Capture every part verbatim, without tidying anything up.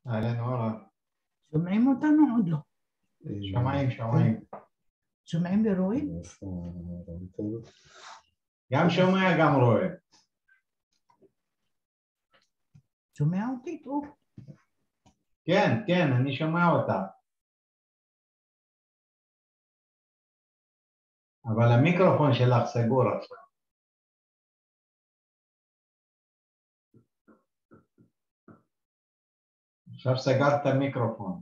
אהלן אורה. שומעים אותנו עוד לא? שומעים, שומעים. שומעים ורואים? גם שומע, גם רואה. שומע אותי טוב? כן, כן, אני שומע אותה. אבל המיקרופון שלך סגור עכשיו. עכשיו סגרת את המיקרופון.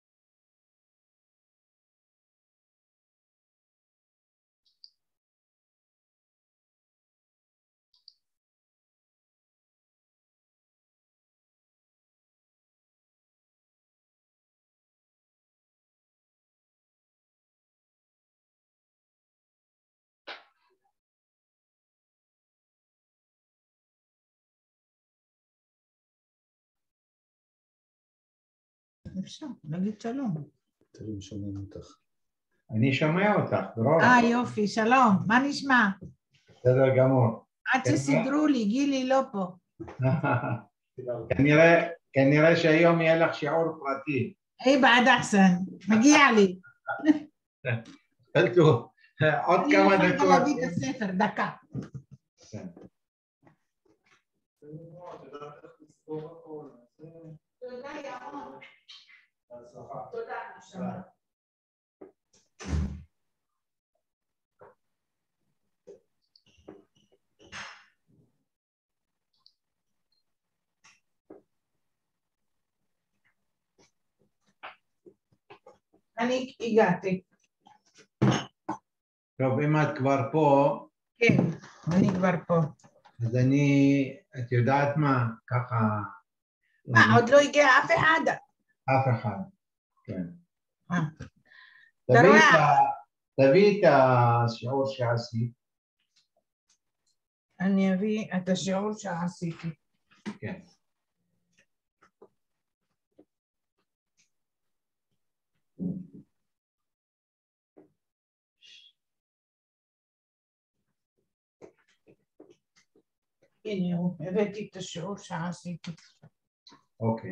אפשר, נגיד שלום. תראי, שומעים אותך. אני שומע אותך, דרור. אה יופי, שלום, מה נשמע? בסדר גמור. עד שסידרו לי, גילי לא פה. כנראה, כנראה שהיום יהיה לך שיעור פרטי. היי בעד אחסן, מגיע לי. חלטו, עוד כמה אני דקות. יכולה להביא את הספר, דקה. תודה ירון. תודה נשמה. אני הגעתי. טוב, אם את כבר פה, כן, אני כבר פה. אז אני, את יודעת מה, ככה... מה, עוד לא הגיע אף אחד? אף אחד, כן. אה. תביאי את ה- תביאי את השיעור שעשית. אני אביא את השיעור שעשיתי. כן. הנה הוא, הבאתי את השיעור שעשיתי. אוקיי.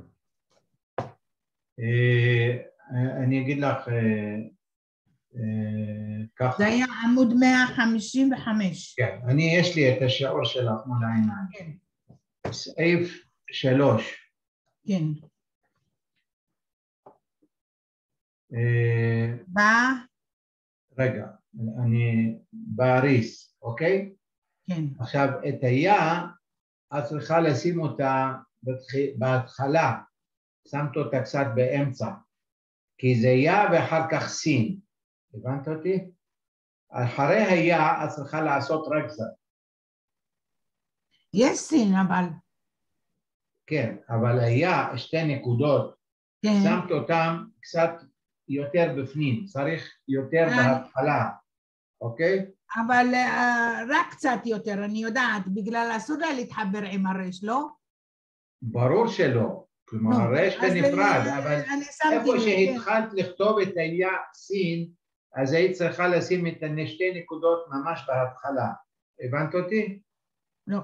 אה, אני אגיד לך אה, אה, ככה. זה היה עמוד מאה חמישים וחמש. כן, אני, יש לי את השיעור שלך מול העיניים. כן. סעיף שלוש. כן. אה, בא? רגע, אני באריס, אוקיי? כן. עכשיו, את היה, את צריכה לשים אותה בתח- בהתחלה, שמת אותה קצת באמצע, כי זה יא ואחר כך סין, הבנת אותי? אחרי היה, את צריכה לעשות רק זה. יש סין אבל. כן, אבל היה שתי נקודות, כן. שמת אותם קצת יותר בפנים, צריך יותר בהתחלה, אוקיי? אבל uh, רק קצת יותר, אני יודעת, בגלל אסור לה להתחבר עם הרש, לא? ברור שלא, כלומר נו, הרש אז בנפרד, אני- אבל אני שמתי איפה לב, שהתחלת לכתוב את היה סין, אז היית צריכה לשים את שתי נקודות ממש בהתחלה, הבנת אותי? לא.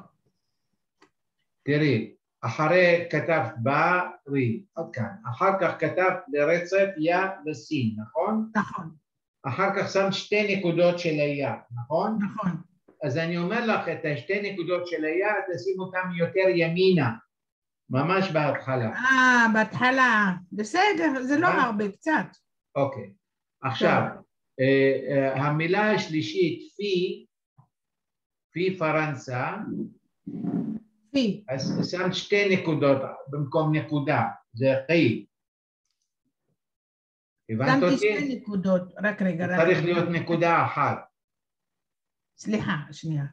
תראי, אחרי כתבת ברי, עד כאן, אחר כך כתבת לרצף יא וסין, נכון? נכון. אחר כך שמת שתי נקודות של היה, נכון? נכון. אז אני אומר לך את השתי נקודות של היה, תשים אותם יותר ימינה, ממש בהתחלה. אה, בהתחלה, בסדר, זה לא הרבה, קצת. אוקיי, עכשיו, אה, אה, המילה השלישית, פי, פי פרנסה, פי. אז שמת שתי נקודות במקום נקודה, זה חי. הבנת שמתי אותי? שתי נקודות, רק רגע. רק צריך רגע. להיות נקודה אחת. סליחה, שנייה.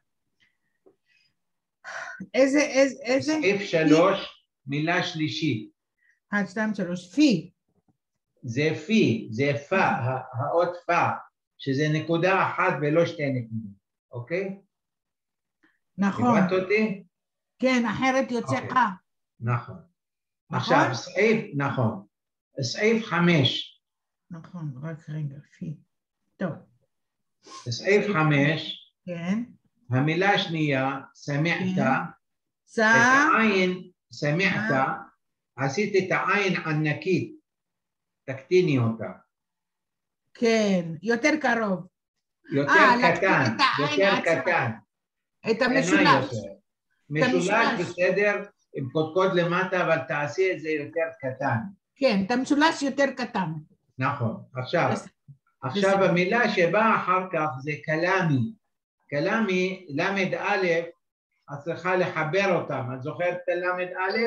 איזה, איזה, איזה? סעיף שלוש, מילה שלישית. אחד, שתיים, שלוש, פי. זה פי, זה פא, האות פא, שזה נקודה אחת ולא שתי נקודות, אוקיי? נכון. הבנת אותי? כן, אחרת יוצא אוקיי. חה. נכון. נכון? עכשיו, סעיף, נכון. סעיף חמש. נכון, רק רגע, פי. טוב. סעיף חמש, כן. המילה השנייה, סמעת, סע. את העין, סמעת, עשית את העין ענקית, תקטיני אותה. כן, יותר קרוב. יותר אה, קטן, להקטין את העין יותר עצמה. קטן. את קטנה המשולש. יותר. משולש המשולש. בסדר, עם קודקוד למטה, אבל תעשי את זה יותר קטן. כן, את המשולש יותר קטן. נכון. עכשיו, בסדר. עכשיו בסדר. המילה שבאה אחר כך זה קלמי. קלמי, למד א', את צריכה לחבר אותם. את זוכרת את למד א'?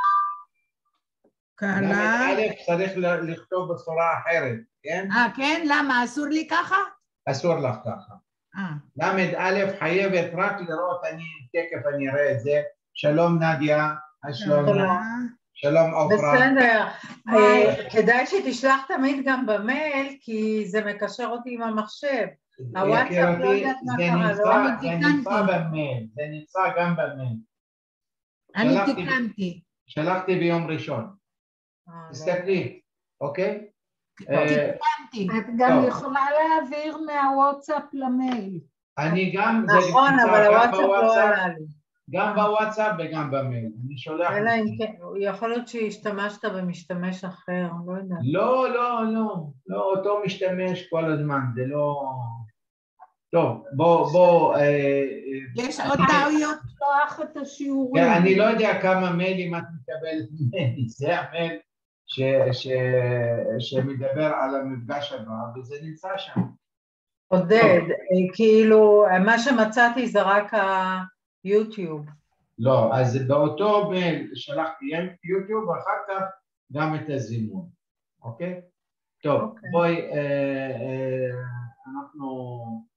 למד קלה. א' צריך ל- לכתוב בצורה אחרת, כן? אה, כן? למה? אסור לי ככה? אסור לך ככה. אה. למד א' חייבת רק לראות, אני תכף אני אראה את זה. שלום נדיה, שלום, שלום עופרה. בסדר, אה, כדאי שתשלח תמיד גם במייל, כי זה מקשר אותי עם המחשב. הוואטסאפ לא יודעת מה זה קרה, נמצא, לא? זה נמצא במייל, זה נמצא גם במייל. אני שלחתי- תיקנתי. שלחתי ביום ראשון, אה, לא. תסתכלי, אוקיי? אה, תיקנתי. את גם טוב. יכולה להעביר מהוואטסאפ למייל. אני גם, זה נכון, נמצא אבל גם הוואטסאפ לא בוואטסאפ, עלה לי. גם בוואטסאפ וגם במייל, אני שולח. אלא אם כן, יכול להיות שהשתמשת במשתמש אחר, לא יודעת. לא, לא, לא, לא, אותו משתמש כל הזמן, זה לא... טוב, בוא, בוא... אה, יש אה, עוד אני- טעויות? לפתוח את השיעורים. כן, אני לא יודע כמה מיילים את מקבלת ממני, זה המייל ש, ש, שמדבר על המפגש הבא, וזה נמצא שם. עודד, אה, כאילו, מה שמצאתי זה רק היוטיוב. לא, אז באותו מייל שלחתי יוטיוב, ואחר כך גם את הזימון, אוקיי? טוב, אוקיי. בואי, אה, אה, אנחנו,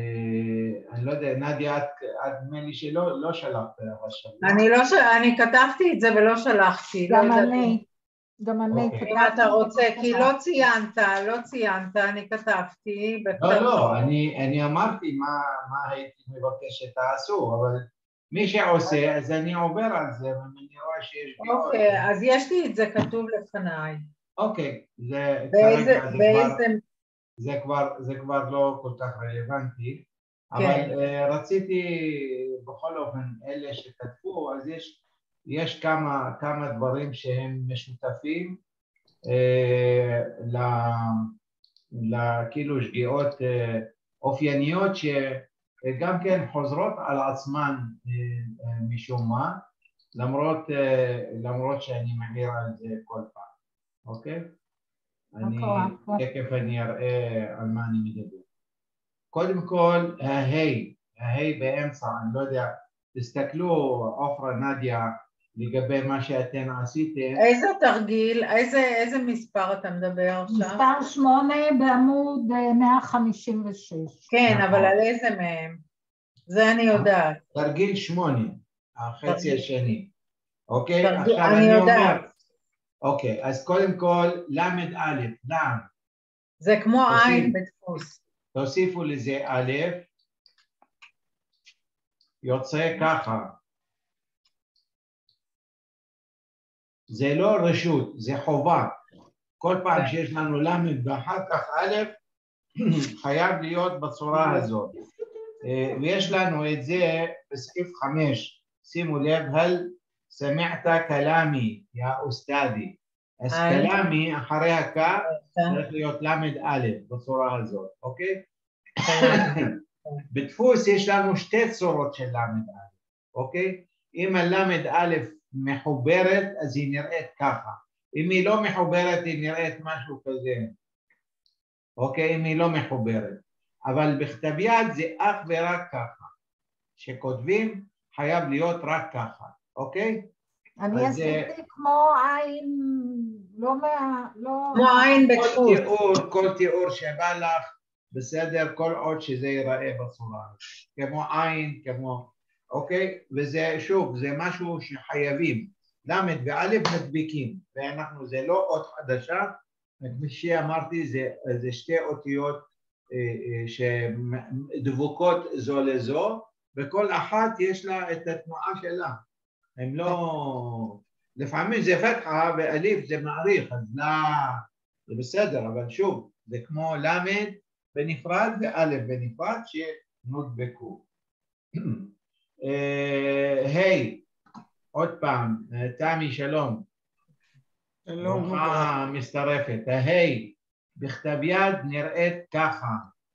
אה, אני לא יודע, נדיה, את, את נדמה לי שלא לא שלחת השבוע. אני לא ש... אני כתבתי את זה ולא שלחתי. לא גם יודעת אני. גם אני אוקיי. אם אתה רוצה, כי לא ציינת, לא ציינת, אני כתבתי. לא, לא, אני, אני אמרתי מה, מה הייתי מבקש שתעשו, אבל מי שעושה, אז אני עובר על זה, ואני רואה שיש שגיאות. אוקיי, אז יש לי את זה כתוב לפניי. אוקיי, זה באיזה, כרגע זה כבר, באיזה, זה כבר, זה כבר לא כל כך רלוונטי, כן. אבל uh, רציתי בכל אופן, אלה שכתבו, אז יש, יש כמה, כמה דברים שהם משותפים, uh, ל, ל, כאילו שגיאות uh, אופייניות שגם כן חוזרות על עצמן uh, uh, משום מה, למרות, uh, למרות שאני מעיר על זה כל פעם, אוקיי? אני, תכף אני אראה על מה אני מדבר. קודם כל, ההי, ההי באמצע, אני לא יודע, תסתכלו, עופרה, נדיה, לגבי מה שאתן עשיתם. איזה תרגיל, איזה, איזה מספר אתה מדבר עכשיו? מספר שמונה בעמוד מאה חמישים ושש. כן, נכון. אבל על איזה מהם? זה אני יודעת. תרגיל שמונה, החצי תרגיל. השני. אוקיי? תרגיל, עכשיו אני אני יודעת. אומר, אוקיי, אז קודם כל, למד א', לם, זה כמו תוסיף. עין בדפוס. תוסיפו לזה א', יוצא ככה. זה לא רשות, זה חובה. כל פעם שיש לנו למד ואחר כך א', חייב להיות בצורה הזאת. ויש לנו את זה בסעיף חמש, שימו לב, הל סמעת כלמי, יא אוסטדי. אז כלמי אחרי הקו צריך להיות למד א' בצורה הזאת, אוקיי? בדפוס יש לנו שתי צורות של למד א', אוקיי? אם הלמד א' מחוברת אז היא נראית ככה, אם היא לא מחוברת היא נראית משהו כזה, אוקיי? אם היא לא מחוברת, אבל בכתב יד זה אך ורק ככה, שכותבים חייב להיות רק ככה, אוקיי? אני עשיתי כמו עין, לא מה... לא... כמו עין כל בדפוס. תיאור, כל תיאור שבא לך, בסדר, כל עוד שזה ייראה בצורה, כמו עין, כמו, אוקיי? וזה, שוב, זה משהו שחייבים, למד וא' מדביקים, ואנחנו, זה לא אות חדשה, כפי שאמרתי, זה, זה שתי אותיות אה, אה, שדבוקות זו לזו, וכל אחת יש לה את התנועה שלה, הם לא... לפעמים זה פתחה ואליף זה מעריך, אז לא, זה בסדר, אבל שוב, זה כמו למד בנפרד ואלף בנפרד שנודבקו. היי, עוד פעם, תמי שלום. ברוכה מצטרפת. ההי בכתב יד נראית ככה.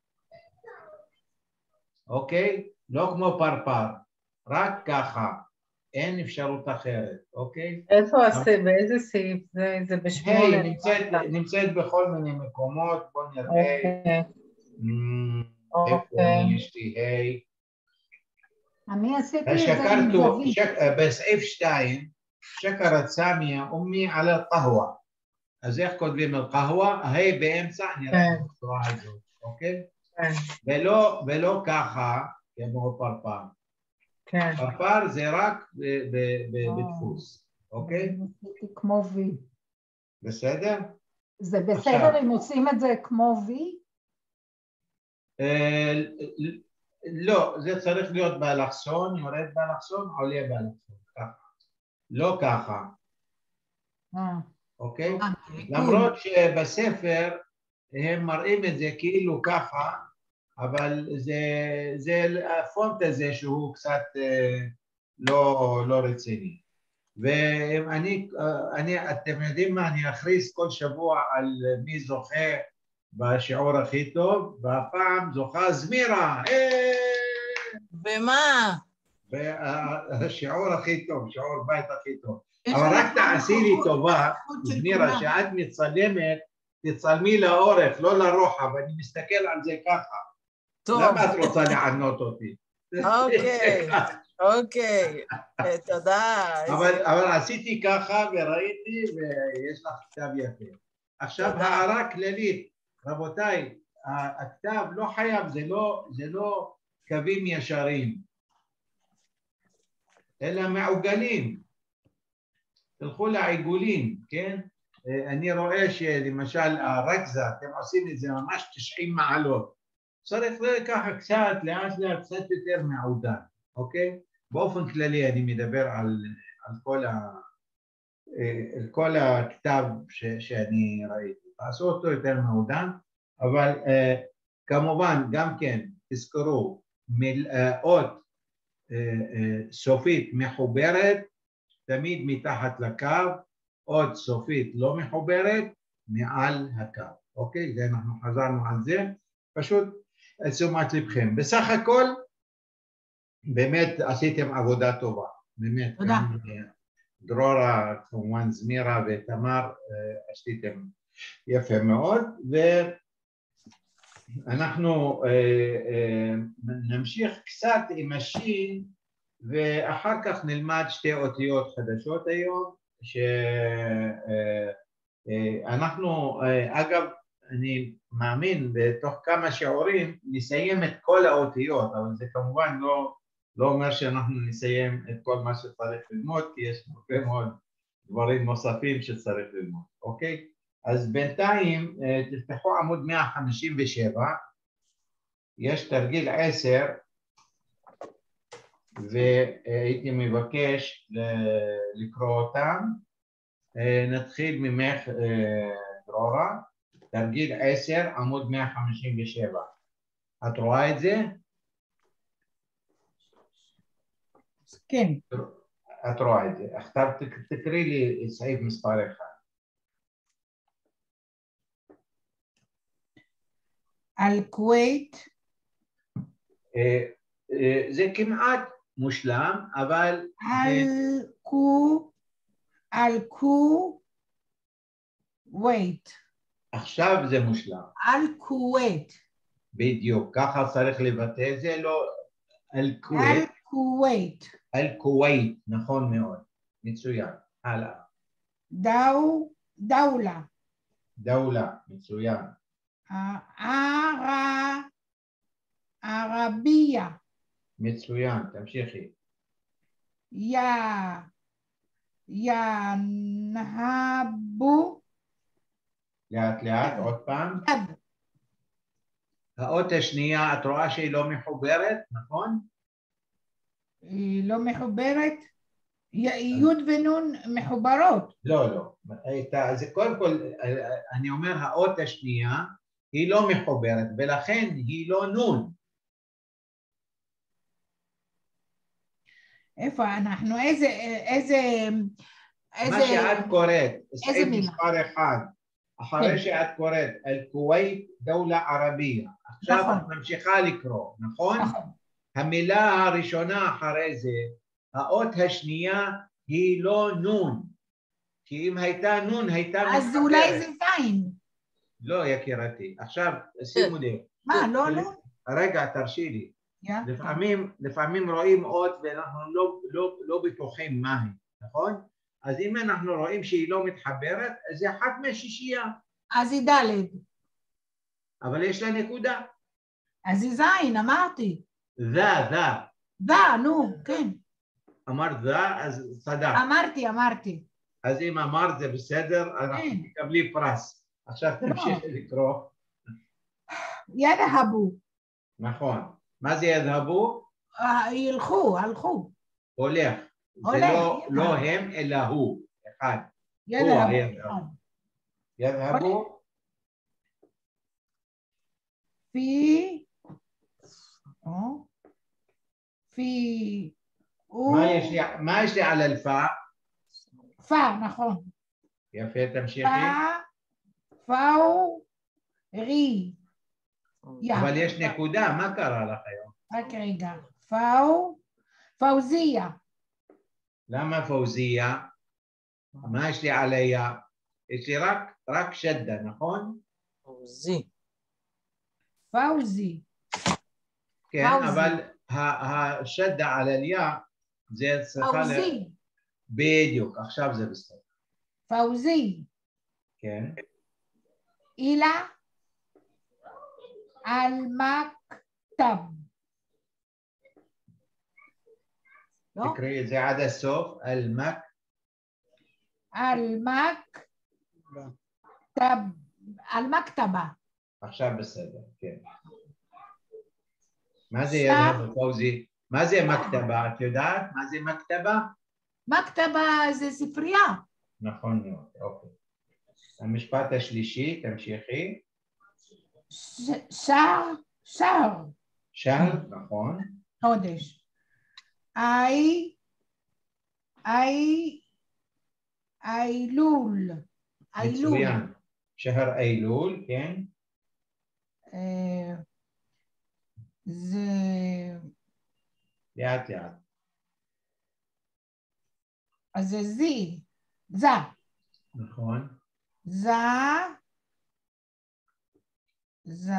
אוקיי? לא כמו פרפר, רק ככה. אין אפשרות אחרת, אוקיי? איפה הסעיף? באיזה סעיף? זה, זה בשמונה. היי, נמצאת, נמצאת בכל מיני מקומות, בוא נראה. אוקיי. איפה יש לי היי? אני עשיתי את זה עם זווית. בסעיף שתיים, שקרת סמיה אומי על הקהווה. אז איך כותבים על קהווה? ההי באמצע נראה בצורה הזאת, אוקיי? ולא, ולא ככה כמו פרפר. פרפר זה רק בדפוס, אוקיי? עשיתי כמו וי. בסדר? זה בסדר אם עושים את זה כמו וי? לא, זה צריך להיות באלכסון, יורד באלכסון, עולה באלכסון, ככה. לא ככה. אוקיי? למרות שבספר הם מראים את זה כאילו ככה, אבל זה, זה הפונט הזה שהוא קצת לא, לא רציני. ואני, אני, אתם יודעים מה, אני אכריז כל שבוע על מי זוכה בשיעור הכי טוב, והפעם זוכה זמירה. במה? בשיעור הכי טוב, שיעור בית הכי טוב. אבל רק תעשי לי טובה, זמירה, שאת מצלמת, תצלמי לאורך, לא לרוחב, אני מסתכל על זה ככה. טוב. למה את רוצה לענות אותי? אוקיי, אוקיי, תודה. אבל עשיתי ככה וראיתי ויש לך כתב יפה. עכשיו הערה כללית, רבותיי, הכתב לא חייב, זה לא קווים ישרים, אלא מעוגלים. תלכו לעיגולים, כן? אני רואה שלמשל הרגזה, אתם עושים את זה ממש תשעים מעלות. צריך ככה קצת, לאט לאט, קצת יותר מעודן, אוקיי? באופן כללי אני מדבר על, על כל, ה, על כל הכתב ש, שאני ראיתי. תעשו אותו יותר מעודן, אבל uh, כמובן גם כן תזכרו, אות uh, uh, סופית מחוברת, תמיד מתחת לקו, אות סופית לא מחוברת, מעל הקו, אוקיי? זה אנחנו חזרנו על זה, פשוט תשומת לבכם. בסך הכל, באמת עשיתם עבודה טובה, באמת. תודה. דרורה, כמובן זמירה ותמר, עשיתם יפה מאוד, ואנחנו נמשיך קצת עם השין, ואחר כך נלמד שתי אותיות חדשות היום, שאנחנו, אגב, אני מאמין בתוך כמה שיעורים נסיים את כל האותיות, אבל זה כמובן לא, לא אומר שאנחנו נסיים את כל מה שצריך ללמוד, כי יש הרבה מאוד דברים נוספים שצריך ללמוד, אוקיי? אז בינתיים תפתחו עמוד מאה חמישים ושבע, יש תרגיל עשר, והייתי מבקש לקרוא אותם. נתחיל ממך דרורה, תרגיל עשר, עמוד מאה חמישים ושבע. את רואה את זה? כן. את רואה את זה. עכשיו תקריא לי סעיף מספר אחד. על כווית. זה כמעט מושלם, אבל... על כו, על כו, wait. עכשיו זה מושלם. על כווית. בדיוק, ככה צריך לבטא את זה, לא... על כווית. על כווית. על כווית, נכון מאוד. מצוין. הלאה. דאו, דאולה. דאולה, מצוין. ערה, ערבייה. מצוין, תמשיכי. יא, ינהבו. לאט לאט, עוד פעם. יד. האות השנייה, את רואה שהיא לא מחוברת, נכון? היא לא מחוברת? יוד ונון מחוברות. לא, לא. זה קודם כל, אני אומר, האות השנייה היא לא מחוברת, ולכן היא לא נון. איפה אנחנו? איזה, איזה, מה שאת קוראת, סעיף מילה? מספר אחד, אחרי שאת קוראת, אל-כווית דולה ערבייה, עכשיו נכון. את ממשיכה לקרוא, נכון? נכון. המילה הראשונה אחרי זה, האות השנייה היא לא נון, כי אם הייתה נון הייתה מתחברת. אז אולי זה זין. לא יקירתי, עכשיו שימו לב. מה, לא נון? רגע, תרשי לי. לפעמים, לפעמים רואים אות ואנחנו לא, לא, לא בטוחים מה היא, נכון? אז אם אנחנו רואים שהיא לא מתחברת, אז זה אחת מהשישייה. אז היא ד'. אבל יש לה נקודה. אז היא זין, אמרתי. זה, זה. זה, נו, כן. אמרת זה, אז צדק. אמרתי, אמרתי. אז אם אמרת זה בסדר, אנחנו תקבלי פרס. עכשיו תמשיך לקרוא. ידהבו. נכון. מה זה ידהבו? ילכו, הלכו. הולך. זה לא, לא הם, אלא הוא. אחד. ידהבו. ידהבו. פי, פי, מה יש לי על אלפה? פה, נכון. יפה, תמשיכי. פה, פאו, רי. אבל יש נקודה, מה קרה לך היום? רק רגע. פאו, פאוזיה. למה פאוזיה? מה יש לי עליה? יש לי רק, רק שדה, נכון? פאוזי. פאוזי. כן, אבל השדה על עליה זה צריכה... פאוזי. בדיוק, עכשיו זה בסדר. פאוזי. כן. אילה על מכתב. תקראי את זה עד הסוף, על מק... על מכתב. על מכתבה. עכשיו בסדר, כן. מה זה ידהב פאוזי? מה זה מכתבה? את יודעת? מה זה מכתבה? מכתבה זה ספרייה. נכון מאוד, אוקיי. המשפט השלישי, תמשיכי. שער, שער. שער, נכון. חודש. אי, אי, אילול. מצוין. שער אילול, כן. זה... לאט לאט. אז זה זי, זה. נכון. זה, זה,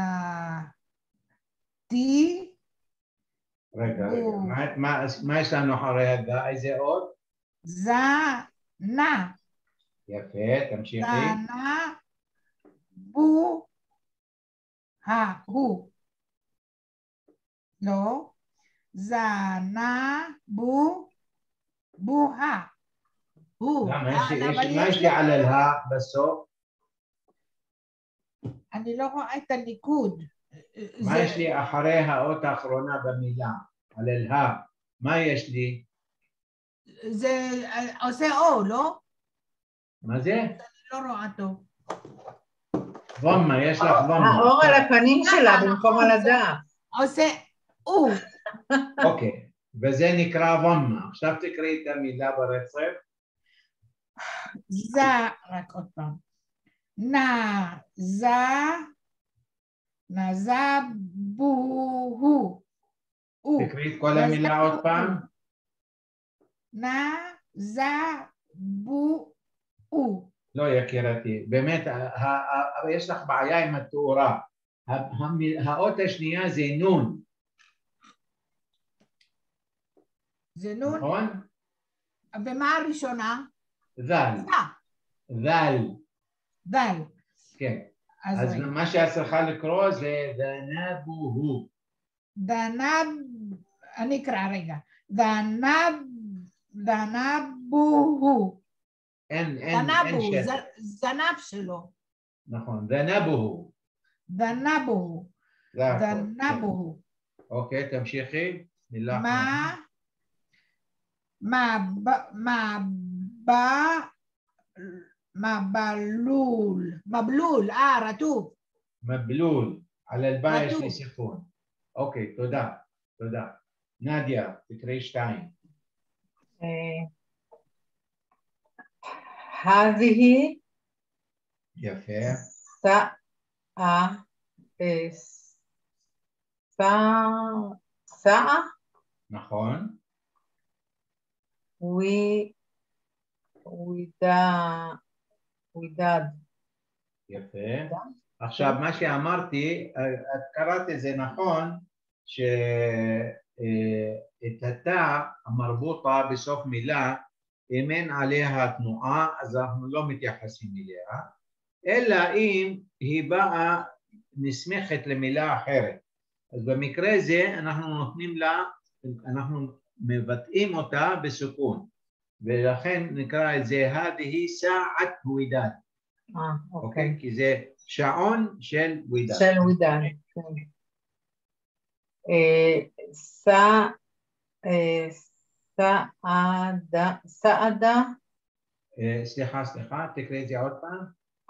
תי. רגע, רגע, מה יש לנו אחרי הגה? איזה עוד? זה, נע. יפה, תמשיכי. זה, נע, בו, ה, הוא. לא. זה, נע, בו, בו, ה. למה? מה יש לי על הלהה בסוף? אני לא רואה את הניקוד. מה יש לי אחרי האות האחרונה במילה? על הלהה. מה יש לי? זה עושה או, לא? מה זה? אני לא רואה טוב. וומה, יש לך וומה. האור על הפנים שלה במקום על הדף. עושה או. אוקיי, וזה נקרא וומה. עכשיו תקראי את המילה ברצף. זה, רק עוד פעם. נע, זה, נזה, בו, תקראי את כל המילה עוד פעם. נע, זה, בו, הוא. לא יקירתי, באמת, יש לך בעיה עם התאורה. האות השנייה זה נון. זה נון? נכון? ומה הראשונה? זל. זל. זל. כן. אז מה שאת צריכה לקרוא זה דנבוהו. דנב, אני אקרא רגע. דנב, דנבוהו. אין, אין, אין שד. זנב שלו. נכון, דנבוהו. דנבוהו. דנבוהו. אוקיי, תמשיכי. מילה מה? מה, מה, מבלול, מבלול, אה, רטוב. מבלול, על אלבה יש לי סיכון. אוקיי, תודה, תודה. נדיה, תקראי שתיים. הדיהי. יפה. סאה. סאה. נכון. ווי. ווידה. ווידד. יפה. עכשיו, מה שאמרתי, את קראת את זה נכון, שאת התא המרבוטה בסוף מילה, אם אין עליה תנועה, אז אנחנו לא מתייחסים אליה, אלא אם היא באה נסמכת למילה אחרת. אז במקרה זה אנחנו נותנים לה, אנחנו מבטאים אותה בסוכון, ולכן נקרא את זה, הדיהי סעת ווידד. אה, אוקיי? כי זה שעון של ווידד. של ווידד. סעדה, סעדה. סליחה, סליחה, תקראי את זה עוד פעם.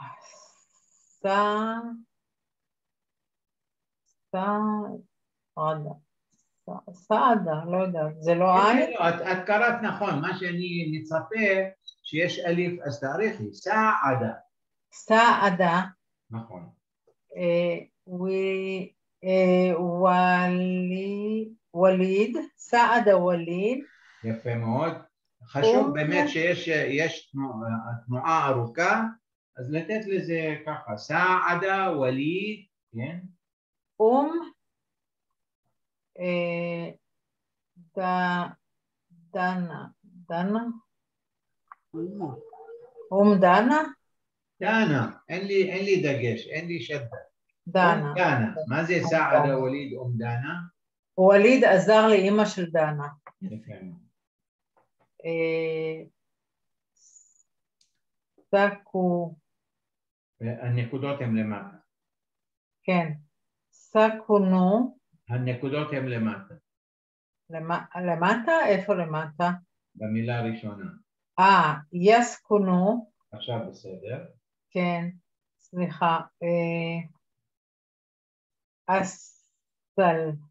סעדה, סעדה, לא יודעת, זה לא עין? את קראת נכון, מה שאני מצפה שיש אליף, אז תאריכי, סעדה. סעדה. נכון. וליד, סעדה וליד. יפה מאוד. חשוב באמת שיש תנועה ארוכה, אז לתת לזה ככה, סעדה וליד, כן? אום דנה, דנה? אום דנה? דנה, אין לי, אין לי דגש, אין לי שדה. דנה. דנה, מה זה סעדה וליד אום דנה? וליד עזר לאמא של דנה. יפה מאוד. סקו. הנקודות הן למטה. כן. סקונו. הנקודות הן למטה. למטה? איפה למטה? במילה הראשונה. אה, יסקונו. עכשיו בסדר. כן, סליחה. אסל.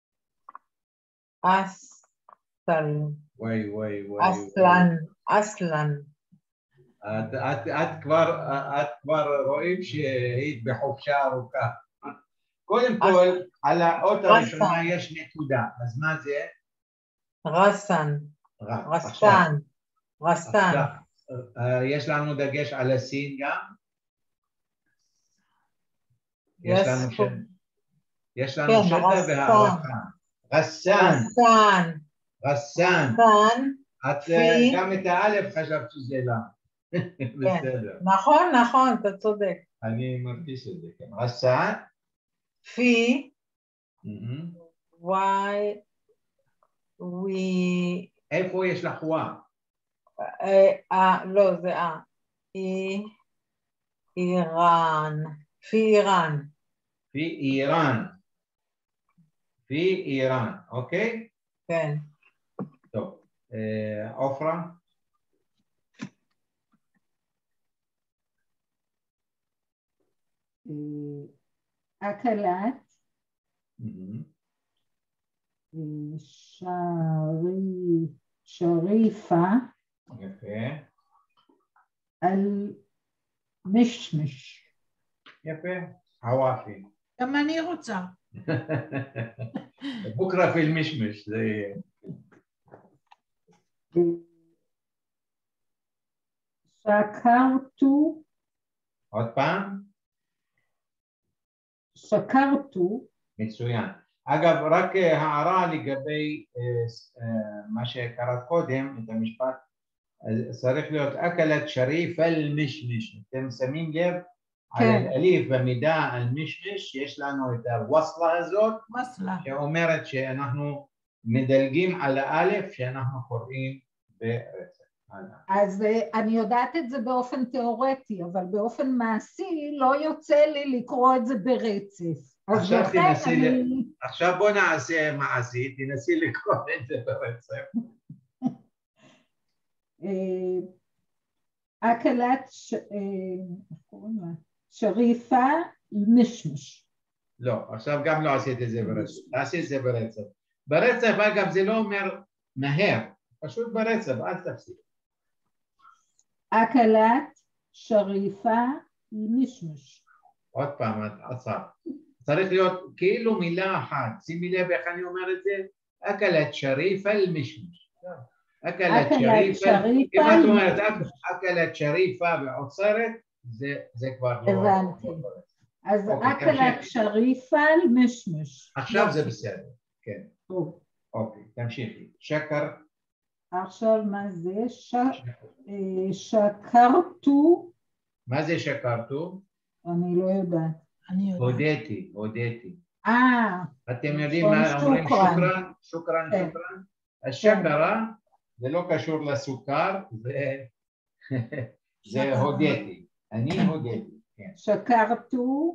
אסל. וואי וואי וואי. אסלן. אסלן. את, את, את, כבר, את כבר רואים שהיית בחופשה ארוכה. קודם כל, על האות הראשונה יש נקודה, אז מה זה? רסן. רסן. רסן. יש לנו דגש על הסין גם? יש לנו שד... יש לנו שדה והערכה. רסן. רסן. רסן. רסן. את גם את האלף חשבת שזה לא. בסדר. נכון, נכון, אתה צודק. אני מרגיש את זה, כן. רסן. פי. וואי. ווי. איפה יש לך וואה? אה, לא, זה אה. אי. איראן. פי איראן. פי איראן. פי איראן, אוקיי? כן. טוב. עופרה? אקלת. שרי, שריפה. יפה. על משמש. יפה. עוואפי. גם אני רוצה. בוקרה פיל משמש, זה יהיה. שקרתו. עוד פעם? שקרתו. מצוין. אגב, רק הערה לגבי מה שקראת קודם, את המשפט, צריך להיות אכלת שריף אל משמש. אתם שמים לב? על האליף במידה על משמש, יש לנו את הווסלה הזאת, שאומרת שאנחנו מדלגים על האלף שאנחנו קוראים ברצף. אז אני יודעת את זה באופן תיאורטי, אבל באופן מעשי לא יוצא לי לקרוא את זה ברצף. עכשיו תנסי, אני... עכשיו בוא נעשה מעשי, תנסי לקרוא את זה ברצף. אכלת ש... איך קוראים לה? שריפה משמש. לא, עכשיו גם לא עשית את זה ברצף, תעשי את זה ברצף. ברצף, אגב, זה לא אומר מהר, פשוט ברצף, אל תפסיק. אכלת שריפה מישמש. עוד פעם, את עצר. צריך להיות כאילו מילה אחת. שימי לב איך אני אומר את זה. אכלת שריפה אל-מישמש. אכלת שריפה. אם את אומרת אכלת שריפה ועוצרת, זה כבר לא... הבנתי. אז אכלת שריפה אל-מישמש. עכשיו זה בסדר, כן. אוקיי, תמשיכי. שקר. עכשיו מה זה? שקרתו. מה זה שקרתו? אני לא יודעת. הודיתי, הודיתי. אה. אתם יודעים מה אומרים שוקרן? שוקרן, שוקרן? השקרה זה לא קשור לסוכר, זה הודיתי. אני הודיתי. שקרתו.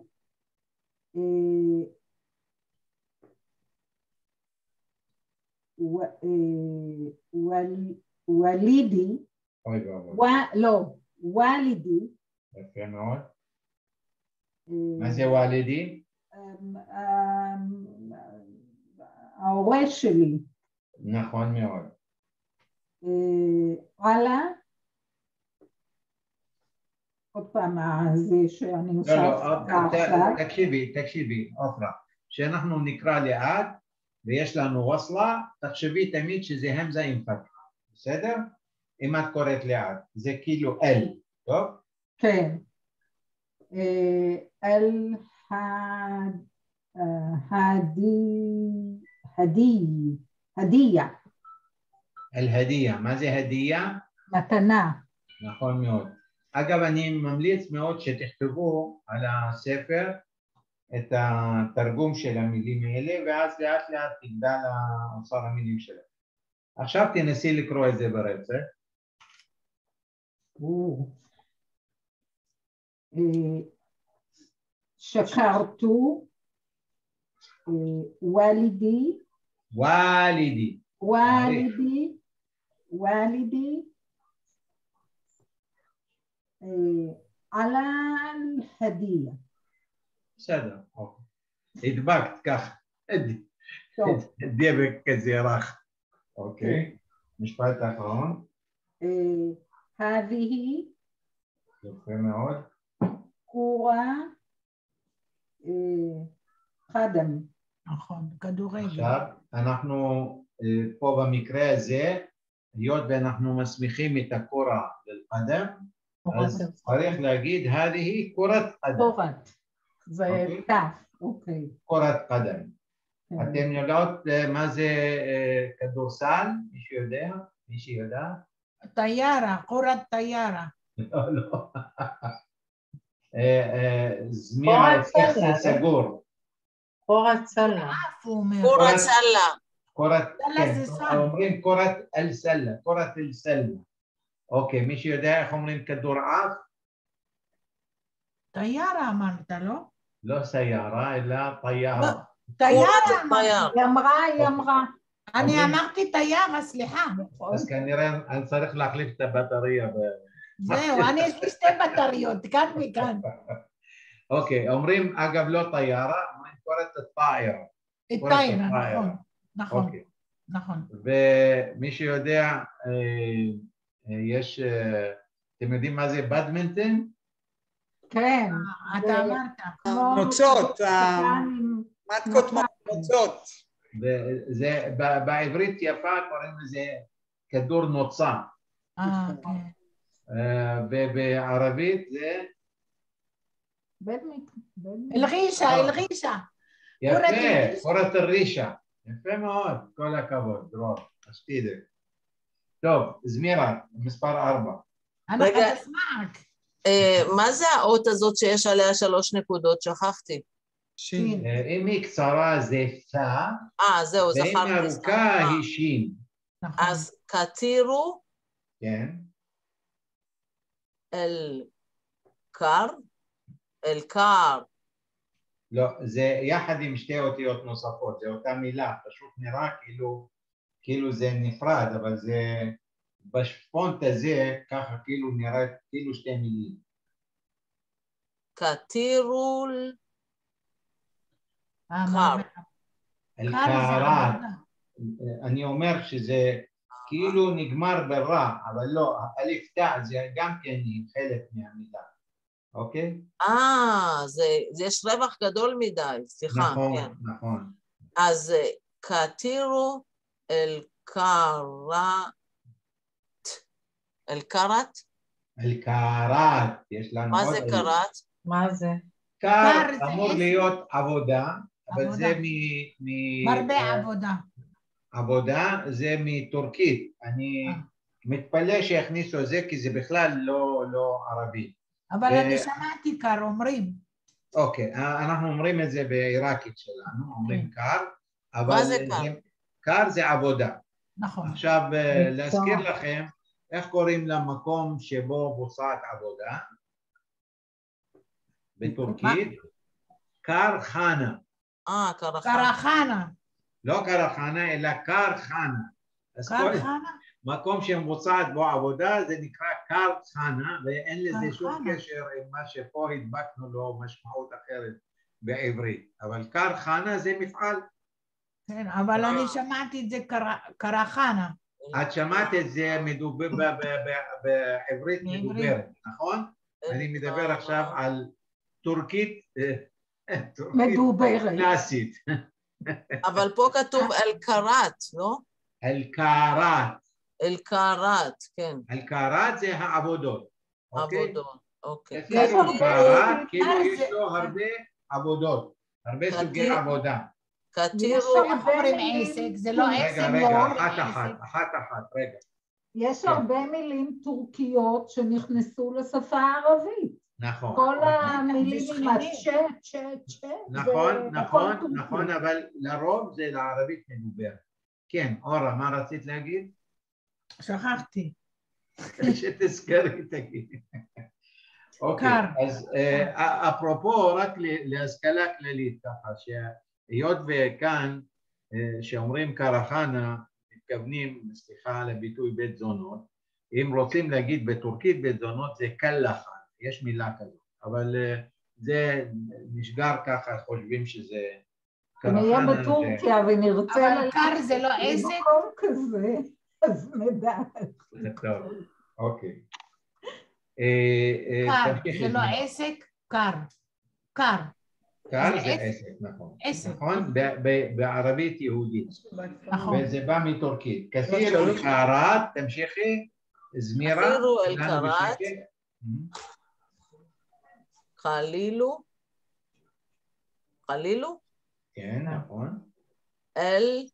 ולידי, לא, ולידי. יפה מאוד. מה זה ולידי? ההורה שלי. נכון מאוד. הלאה. עוד פעם, זה שאני עושה... לא, לא, תקשיבי, תקשיבי, עופרה. שאנחנו נקרא לאט, ויש לנו ווסלה, תחשבי תמיד שזה המזה עם פתחה, בסדר? אם את קוראת לאט, זה כאילו אל, טוב? כן. אל הדיה. אל הדיה, מה זה הדיה? מתנה. נכון מאוד. אגב, אני ממליץ מאוד שתכתבו על הספר את התרגום של המילים האלה, ואז לאט לאט תגדל אוצר המילים שלה. עכשיו תנסי לקרוא את זה ברצף. שקרתו, ולידי, ולידי, ולידי, ולידי, על ההדיה. בסדר, אוקיי. הדבקת ככה, דבק כזה רך. אוקיי, משפט האחרון. הביהי. יפה מאוד. קורה חדם. נכון, כדורגל. עכשיו, אנחנו פה במקרה הזה, היות ואנחנו מסמיכים את הקורה ללחדם, אז צריך להגיד, הביהי קורת חדם. קורת. זה תף, אוקיי. קורת קדם. אתם יודעות מה זה כדורסל? מישהו יודע? מישהו יודע? טיירה, קורת טיירה. לא, לא. זמירה אצלך זה סגור. קורת סלה. קורת סלה. קורת, כן, אומרים קורת אל סלה, קורת אל סלה. אוקיי, מישהו יודע איך אומרים כדור עף? טיירה אמרת, לא? לא סיירה, אלא טיירה. טיירה אמרת. היא אמרה, היא אמרה. אני אמרתי טיירה, סליחה. אז כנראה אני צריך להחליף את הבטריה. זהו, אני יש לי שתי בטריות, כאן מכאן. אוקיי, אומרים, אגב, לא טיירה, אומרים קורת טיירה. טיירה, נכון, נכון, נכון. ומי שיודע, יש, אתם יודעים מה זה בדמינטון? כן. אתה אמרת. נוצות, מתקות נוצות. וזה בעברית יפה קוראים לזה כדור נוצה. אה, כן. ובערבית זה... אלרישה, אלרישה. יפה, קורת הרישה. יפה מאוד, כל הכבוד, דרור, אשתידק. טוב, זמירה, מספר ארבע. אנחנו נשמח. מה זה האות הזאת שיש עליה שלוש נקודות? שכחתי. שין. אם היא קצרה זה פא, אה, זהו, זכרתי. ואם ארוכה היא שין. אז כתירו כן. אל קר, אל קר. לא, זה יחד עם שתי אותיות נוספות, זה אותה מילה, פשוט נראה כאילו, כאילו זה נפרד, אבל זה, בפונט הזה, ככה כאילו נראה, כאילו שתי מילים. כתירול קר. אל-קערת. אני אומר שזה כאילו נגמר ברע, אבל לא, אלף תא זה גם כן חלק מהמילה, אוקיי? אה, יש רווח גדול מדי, סליחה. נכון, כן. נכון. אז כתירו אל-קרת, אל-קרת? אל-קרת, יש לנו מה עוד... זה קרת? מה זה? קר קר זה אמור עסק. להיות עבודה, אבל עבודה. זה מ... מ- מרבה אה, עבודה. עבודה זה מטורקית. אני אה. מתפלא שהכניסו את זה, כי זה בכלל לא, לא ערבי. אבל ו- אני שמעתי קר, אומרים. אוקיי, אנחנו אומרים את זה בעיראקית שלנו, אומרים קר, אבל מה זה קר? קר זה עבודה. נכון. עכשיו, מקצוע. להזכיר לכם, איך קוראים למקום שבו בוצעת עבודה? בטורקית? קרחנה. אה, קרחנה. קרחנה. לא קרחנה, אלא קרחנה. אז כל קרחנה? מקום שמבוצעת בו עבודה זה נקרא קרחנה, ואין לזה שום קרחנה. קשר עם מה שפה הדבקנו לו משמעות אחרת בעברית. אבל קרחנה זה מפעל. כן, אבל אני שמעתי את זה קר- קרחנה. את שמעת את זה מדובר, ב- ב- ב- בעברית בעברית. מדוברת, נכון? אני מדבר עכשיו על טורקית, אה, טורקית מדוברת. קלאסית. אבל פה כתוב אל-קרת, לא? אל-קרת. אל-קרת, כן. אל-קרת זה העבודות. אוקיי? עבודות, אוקיי. כתוב קרת, כאילו קר יש זה- לו הרבה עבודות, הרבה סוגי קטיר. עבודה. כתירו, איך אומרים עסק? זה לא רגע, עסק. רגע, לא אחת עסק. אחת, אחת אחת, רגע. יש כן. הרבה מילים טורקיות שנכנסו לשפה הערבית. נכון. כל אוקיי. המילים זה עם שכנים. הצ'ה, צ'ה, צ'ה. נכון, זה נכון, הכל טורקי. נכון, אבל לרוב זה לערבית מדוברת. כן, אורה, מה רצית להגיד? שכחתי. שתזכרי, תגידי. אוקיי, קר. אז אה, אפרופו, רק ל- להשכלה כללית ככה, שהיות וכאן, אה, שאומרים קרחנה, מתכוונים, סליחה על הביטוי בית זונות, אם רוצים להגיד בטורקית בית זונות זה קלחן, יש מילה כזאת, אבל אה, זה נשגר ככה, חושבים שזה נהיה קרחנה. זה- בטורקיה ונרצה אבל קר זה לא עסק? במקום כזה, אז נדע. זה טוב, אוקיי. אה, אה, קר, תמשיכי, זה לא זמיר. עסק? קר. קר. קר זה זה עסק. עסק, נכון. עסק. נכון? ב- ב- בערבית יהודית. נכון. וזה בא מטורקית. כתיר אל-קרת, תמשיכי, זמירה. כתירו כולנו אל-קרת. בשקט. חלילו, חלילו, כן, נכון. אל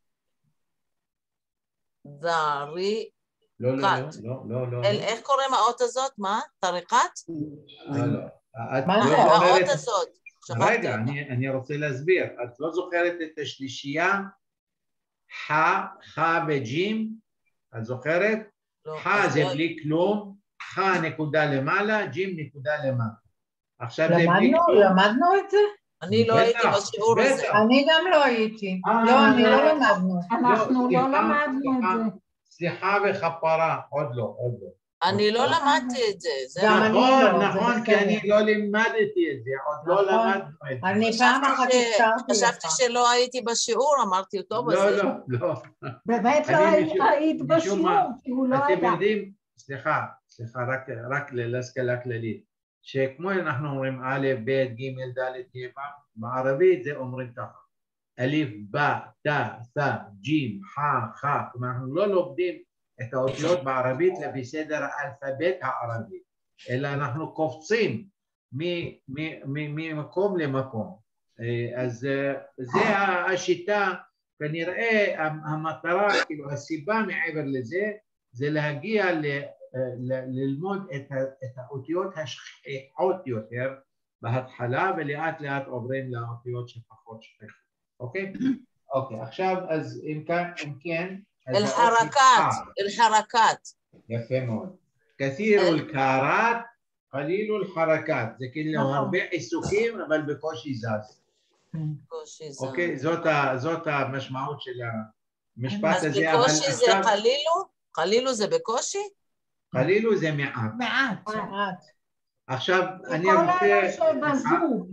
זרי, לא, לא, קת. לא, לא, לא. אל, לא. איך קוראים האות הזאת? מה? טריקת? לא, לא. את מה לא זה? זוכרת- האות הזאת. שכחתי רגע, אותה. אני, אני רוצה להסביר. את לא זוכרת את השלישייה? ח, ח וג'ים? את זוכרת? לא, ח אז זה לא- בלי כלום, ח נקודה למעלה, ג'ים נקודה למטה. עכשיו זה בלי למדנו? כלום. למדנו את זה? אני לא בטח, הייתי בשיעור בטח. הזה. אני גם לא הייתי. אה, לא, אני לא. לא למדנו. אנחנו לא סליחה, למדנו את סליחה. זה. סליחה וכפרה, עוד לא, עוד לא. אני לא למדתי את זה. זה גם לא- אני נכון, לא, זה נכון, כי בסדר. אני לא לימדתי את זה, עוד לא נכון. למדנו את זה. אני פעם חשבתי אחת ש- הזכרתי חשבתי לך. שלא הייתי בשיעור, אמרתי, טוב, לא, אז... לא, לא. באמת לא אני היית משום- היית משום בשיעור, מה, כי הוא לא אתם היה. יודעים, סליחה, סליחה, רק, רק להשכלה כללית, שכמו אנחנו אומרים א', ב', ג', ד', ה', ו', בערבית זה אומרים ככה, א', ב', ת', ת', ג', ח', ח', כלומר אנחנו לא לומדים את האותיות בערבית לפי סדר האלפבית הערבי, אלא אנחנו קופצים מ- מ- מ- ממקום למקום. אה, אז אה, זה השיטה, כנראה המטרה, כאילו הסיבה מעבר לזה, זה להגיע ל, ל, ללמוד את, ה, את האותיות השכיחות יותר בהתחלה, ולאט לאט עוברים לאותיות שפחות שכיחות, אוקיי? אוקיי, עכשיו, אז אם כן, אם כן, אז אל-חרקת, האופי- אל-חרקת. יפה מאוד. כתיר אל-קרת, קליל אל-חרקת, זה כאילו נכון. הרבה עיסוקים, אבל בקושי זז. בקושי זה. אוקיי, זאת, ה, זאת המשמעות של המשפט אז הזה, אבל בקושי זה עכשיו, חלילו? חלילו זה בקושי? חלילו זה מעט. מעט. מעט. עכשיו, אני כל רוצה, אלה שבזום.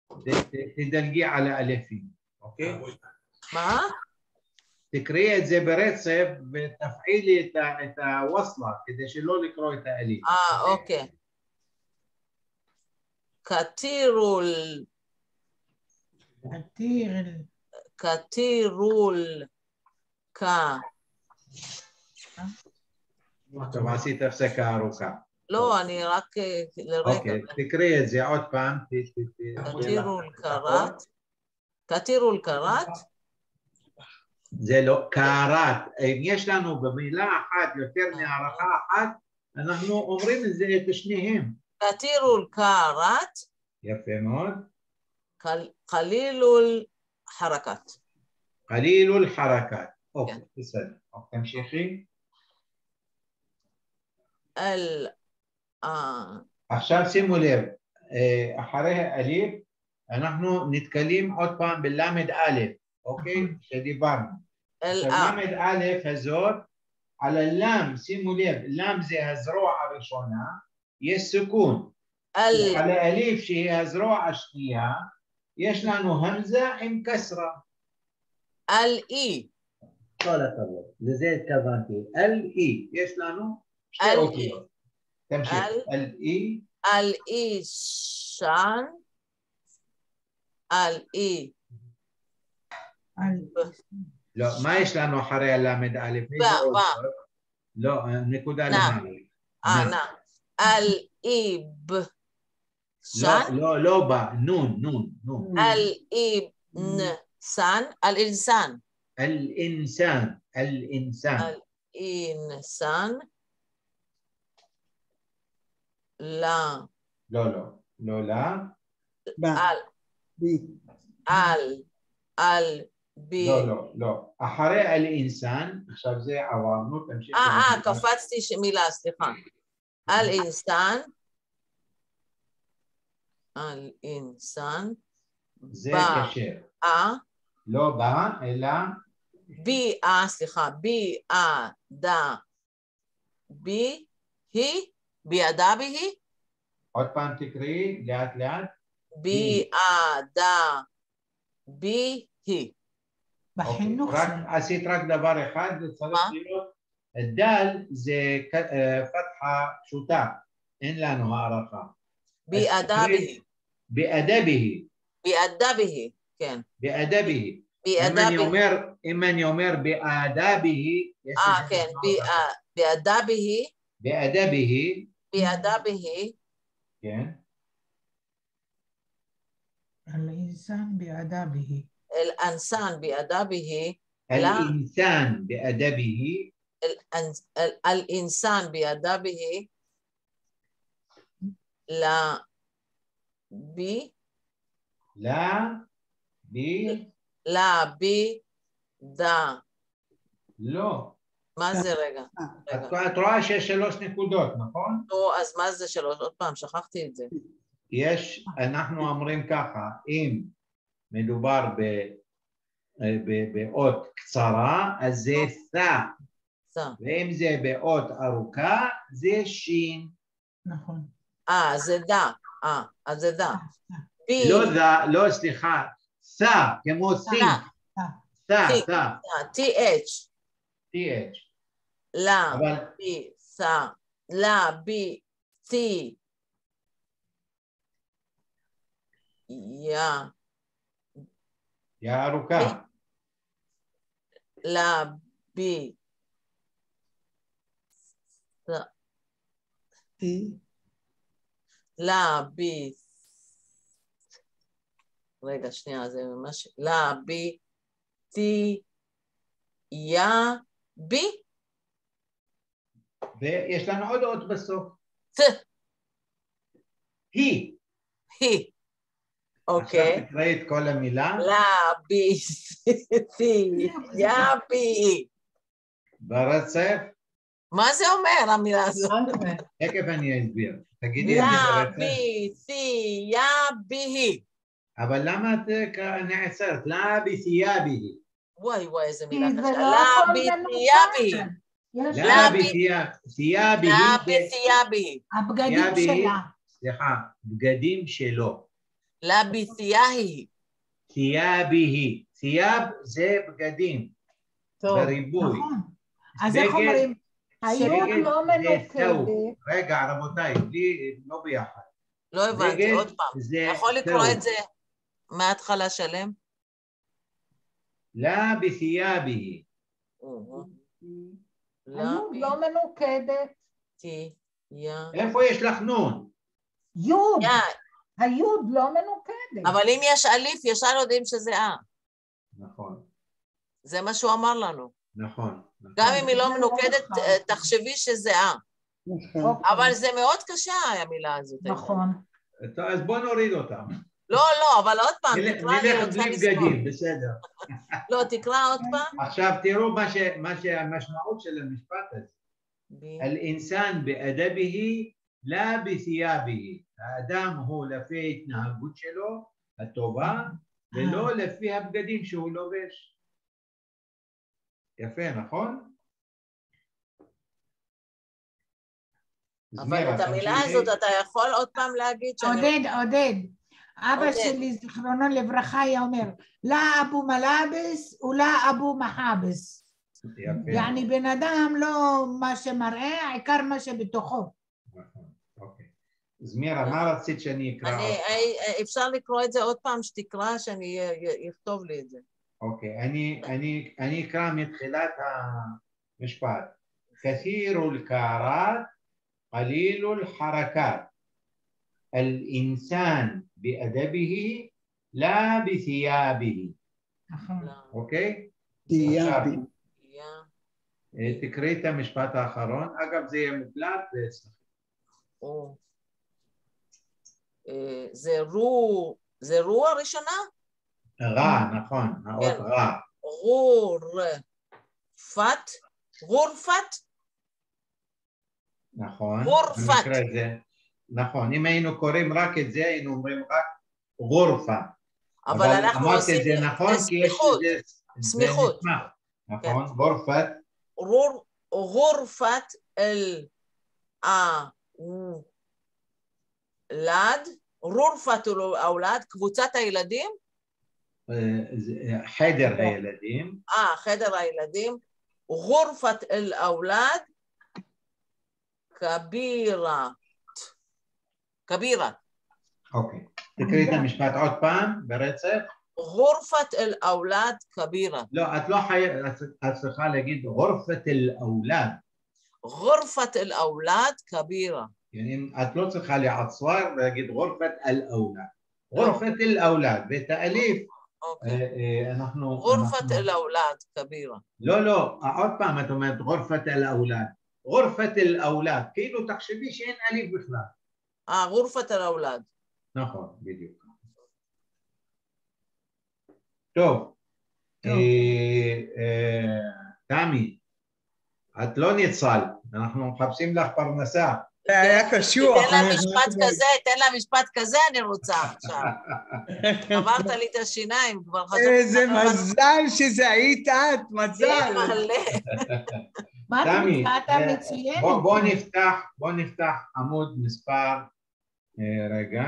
תדלגי על האלפים, אוקיי? מה? תקראי את זה ברצף ותפעילי את הווסלה כדי שלא לקרוא את האליף. אה, אוקיי. כתירול. כתיר. כתירול. כ. טוב, עשית הפסקה ארוכה. לא, אני רק לרגע. אוקיי, תקראי את זה עוד פעם. כתירול קרת. כתירול קרת? זה לא, קרת. אם יש לנו במילה אחת יותר מהערכה אחת, אנחנו אומרים את זה את שניהם. כתירול קרת. יפה מאוד. קלילול חרקת. קלילול חרקת. אוקיי, בסדר. תמשיכי. אל... עכשיו שימו לב, אחרי האליף אנחנו נתקלים עוד פעם בלמד א', אוקיי? שדיברנו. עכשיו למד א' הזאת, על הלם, שימו לב, לם זה הזרוע הראשונה, יש סיכון. על האליף שהיא הזרוע השנייה, יש לנו המזה עם כסרה. על אי. כל הכבוד, לזה התכוונתי. על אי, יש לנו שתי אותיות. תמשיך, על אי. על אי שן. על אי. לא, מה יש לנו אחרי הלמד א'? בה, בה. לא, נקודה למעלה. אה, נא. על אי ב. לא, לא, לא בה, נון, נון, נון. על אי נ סן, על אינסן. על אינסן, על אינסן. על אינסן. לה. לא, לא, לא לה. על. על. על. בי. לא, לא, לא. אחרי על אינסן, עכשיו זה עברנו, תמשיך. אה, אה, קפצתי מילה, סליחה. על אינסן. על אינסן. זה קשר. אה. לא בא, אלא... בי, אה, סליחה, בי, אה, דה. בי, היא. בידה בי. עוד פעם תקראי, לאט לאט. בי, אה, דה. בי, היא. בחינוך שלנו. עשית רק דבר אחד, זה צריך להיות, דל זה פתחה פשוטה, אין לנו הערכה. ביאדביהי. ביאדביהי. ביאדביהי, כן. ביאדביהי. ביאדביהי. אם אני אומר ביאדביהי, אה, כן, ביאדביהי. ביאדביהי. ביאדביהי. כן. الإنسان بأدبه الإنسان بأدبه الإنسان بأدبه الإنسان بأدبه لا بي لا بي لا بي دا לא. מה זה רגע? את רואה שיש שלוש נקודות, נכון? נו, אז מה זה שלוש? עוד פעם, שכחתי את זה. יש, אנחנו אומרים ככה, אם מדובר באות קצרה, אז זה סה. ואם זה באות ארוכה, זה שין. נכון. אה, זה דה. אה, אז זה דה. לא דה, לא, סליחה, סה, כמו סין. סה, סה. טי אץ'. טי אץ'. לה, בי, סה. לה, בי, טי. יא. יא ארוכה. לה, בי. לה, בי. רגע, שנייה, זה ממש... לה, בי. טי. יא. בי. ויש לנו עוד אות בסוף. ת. היא. היא. אוקיי. עכשיו תקראי את כל המילה. לה, בי, סי, יא, בי. ברצף. מה זה אומר המילה הזאת? תכף אני אסביר. תגידי את זה ברצף. לה, בי, סי, יא, בי. אבל למה את נעצרת? לה, בי, סי, יא, בי. וואי, וואי, איזה מילה כי זה קשה. לא לה, הכל בי, מנותק. סי, יא, בי. לה, בי, סי, יא, בי. לה, בי, סי, יא, בי. הבגדים שלה. סליחה, בגדים שלו. לה בתיהי. תיאביהי. תיאב זה בגדים, טוב. בריבוי. נכון. אז איך בגד- אומרים? היוד בגד לא זה תאו. מנוקדת. רגע, רבותיי, בלי, לא ביחד. לא הבנתי, בגד עוד פעם. זה אתה יכול לקרוא תאו. את זה מההתחלה שלם? לה בתיאביהי. לה היוד לא מנוקדת. בתיהי. איפה יש לך נון? יוד, יא. היוד לא מנוקדת. אבל אם יש אליף, ישר יודעים שזה אה. נכון, זה מה שהוא אמר לנו. נכון. נכון. גם אם היא זה לא לא מנוקדת, נכון. אה, תחשבי שזה אה. נכון. אבל זה מאוד קשה, המילה הזאת. נכון. טוב, אז בוא נוריד אותם. לא, לא, אבל עוד פעם, נלך תקרא, אני נלך רוצה בלי לזכור. בגדים, בסדר. לא, תקרא עוד פעם. עכשיו תראו מה ש- מה שהמשמעות של המשפט הזה. ב- الإنسان بأدبه لا بثيابه. האדם הוא לפי התנהגות שלו הטובה ולא לפי הבגדים שהוא לובש. יפה, נכון? אבל זמירה, את המילה תמשיכי. הזאת אתה יכול עוד פעם להגיד שאני... עודד, עודד. אבא עודד. שלי, זיכרונו לברכה, היה אומר, לה אבו מלאבס ולה אבו מחאבס. יפה. יעני בן אדם לא מה שמראה, העיקר מה שבתוכו. נכון, אוקיי. זמירה, מה רצית שאני אקרא? אני, עוד? אה, אפשר לקרוא את זה עוד פעם שתקרא, שאני אכתוב לי את זה. אוקיי, אני, אני, אני אקרא מתחילת המשפט. كثير الكارات قليل الحركات. الإنسان بأدبه لا بثيابه. נכון. לא, אוקיי? תיאבי. יא. אה, תקראי את המשפט האחרון. אגב, זה יהיה מוקלט ואצלך. או. אה, זה רו, זה רו הראשונה? רע, נכון, האות כן. רע. רור, פת, גורפת, נכון. גורפת. אני אקרא את זה. נכון, אם היינו קוראים רק את זה, היינו אומרים רק גורפה. אבל אנחנו אמרתי עושים את זה נכון, כי יש סמיכות, לזה... זה סמיכות. נשמע. נכון, גורפת. רור, גורפת אל האולד, רורפת האולד, קבוצת הילדים, אה, זה- חדר הילדים. אה, חדר הילדים, גורפת אל האולד, כבירה, כבירה, אוקיי. תקראי את המשפט עוד פעם, ברצף. גורפת אל האולד כבירה, לא, את לא חייבת, את צריכה להגיד גורפת אל-אולד. גורפת אל האולד כבירה. يعني את לא צריכה לעצור ולהגיד גורפת אל-אולד. גורפת אל-אולד, ואת האליף אוקיי. אה, אה, אנחנו... גורפת אנחנו- אל האולד כבירה. לא, לא, עוד פעם את אומרת גורפת אל-אולד. גורפת אל-אולד, כאילו תחשבי שאין אליף בכלל. אה, גורפת אל האולד. נכון, בדיוק. טוב, טוב. אה, אה, תמי, את לא ניצל, אנחנו מחפשים לך פרנסה. זה היה קשוח. תן לה משפט כזה, תן לה משפט כזה, אני רוצה עכשיו. עברת לי את השיניים, כבר חשבתי... איזה מזל שזה היית את, מזל. מלא. מה את תמי, מצאת אה, מצוינת? בוא- בוא נפתח, בוא נפתח עמוד מספר, אה, רגע.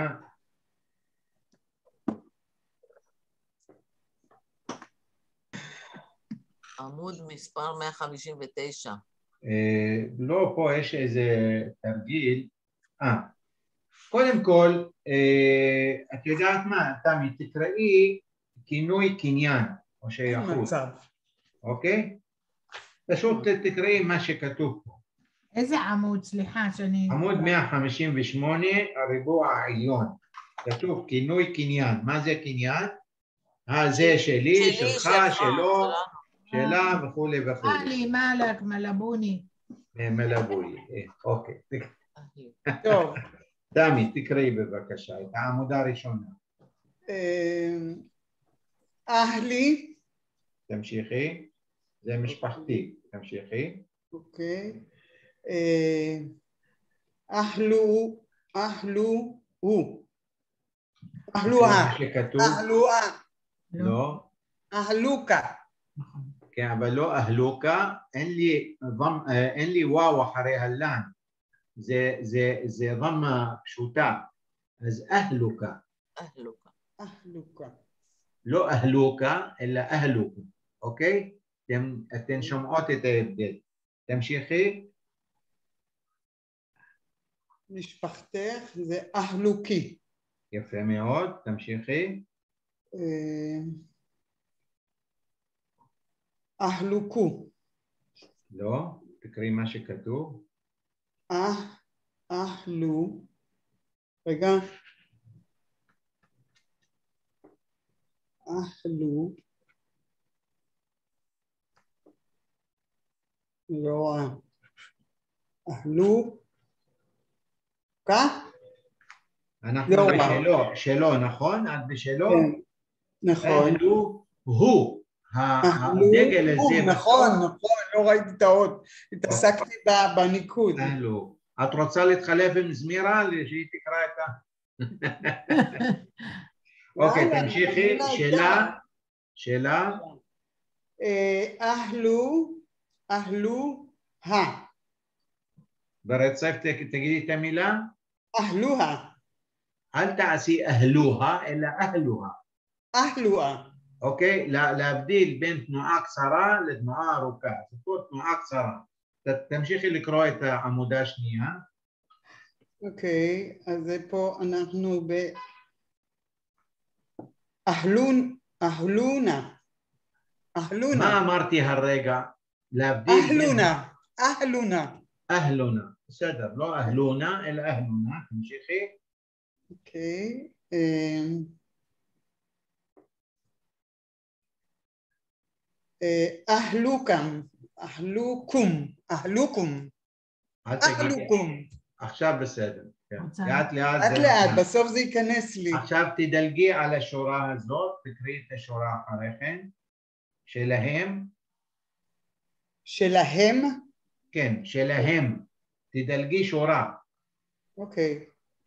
עמוד מספר מאה חמישים ותשע. אה, לא, פה יש איזה תרגיל. אה, קודם כל, אה, את יודעת מה, תמי, תקראי כינוי קניין או שייכות, מצב. אוקיי? פשוט תקראי מה שכתוב פה. איזה עמוד? סליחה שאני... עמוד מאה חמישים ושמונה, הריבוע העליון. כתוב כינוי קניין. מה זה קניין? אה, זה שלי, שלי, שלך, שלך, שלו, שלנו. שלה וכולי וכולי. מאלי, מאלק, מלבוני. מלבוי, אה, אוקיי. טוב. תמי, תקראי בבקשה את העמודה הראשונה. אה, אהלי, תמשיכי. זה משפחתי. תמשיכי. אוקיי. אה, אהלו, אהלו, הוא. זה אהלוה, מה שכתוב. אהלוה, לא. אהלוקה. כן, אבל לא אהלוקה. אין לי ضم- אה, אין לי וואו אחרי הלן. זה זה זה ضمة פשוטה. אז אהלוקה. אהלוקה. אהלוקה. לא אהלוקה, אלא אהלוקה, אוקיי? אתם, אתן שומעות את ההבדל. תמשיכי. משפחתך זה אהלוקי. יפה מאוד, תמשיכי. אהלוקו. לא, תקראי מה שכתוב. אה, אהלו. רגע. אהלו. לא, אהלו. ככה? אנחנו לא. בשלו, שלו, נכון? את בשלו? כן, נכון. אהלו הוא, אהלו, הדגל הזה. נכון, נכון, לא ראיתי את האות. התעסקתי בניקוד. אהלו. את רוצה להתחלף עם זמירה שהיא תקרא את ה... אוקיי, תמשיכי. שאלה, שאלה. אהלו, אהלו, ה. ברצף תגידי את המילה. אהלוה. אל תעשי אהלוה, אלא אהלוה. אהלוה. אוקיי? להבדיל בין תנועה קצרה לתנועה ארוכה. זאת פה תנועה קצרה. תמשיכי לקרוא את העמודה השנייה. אוקיי, אז פה אנחנו ב... אהלון, אהלונה. אהלונה. מה אמרתי הרגע? להבדיל בין... אהלונה. אהלונה. אהלונה. בסדר, לא אהלונה, אלא אהלונה. תמשיכי. אוקיי. אהלוקם. אהלוקום. אהלוקום. אהלוקום. עכשיו בסדר. לאט לאט. לאט לאט, בסוף זה ייכנס לי. עכשיו תדלגי על השורה הזאת, תקראי את השורה אחרי כן. שלהם. שלהם? כן, שלהם. תדלגי שורה. אוקיי.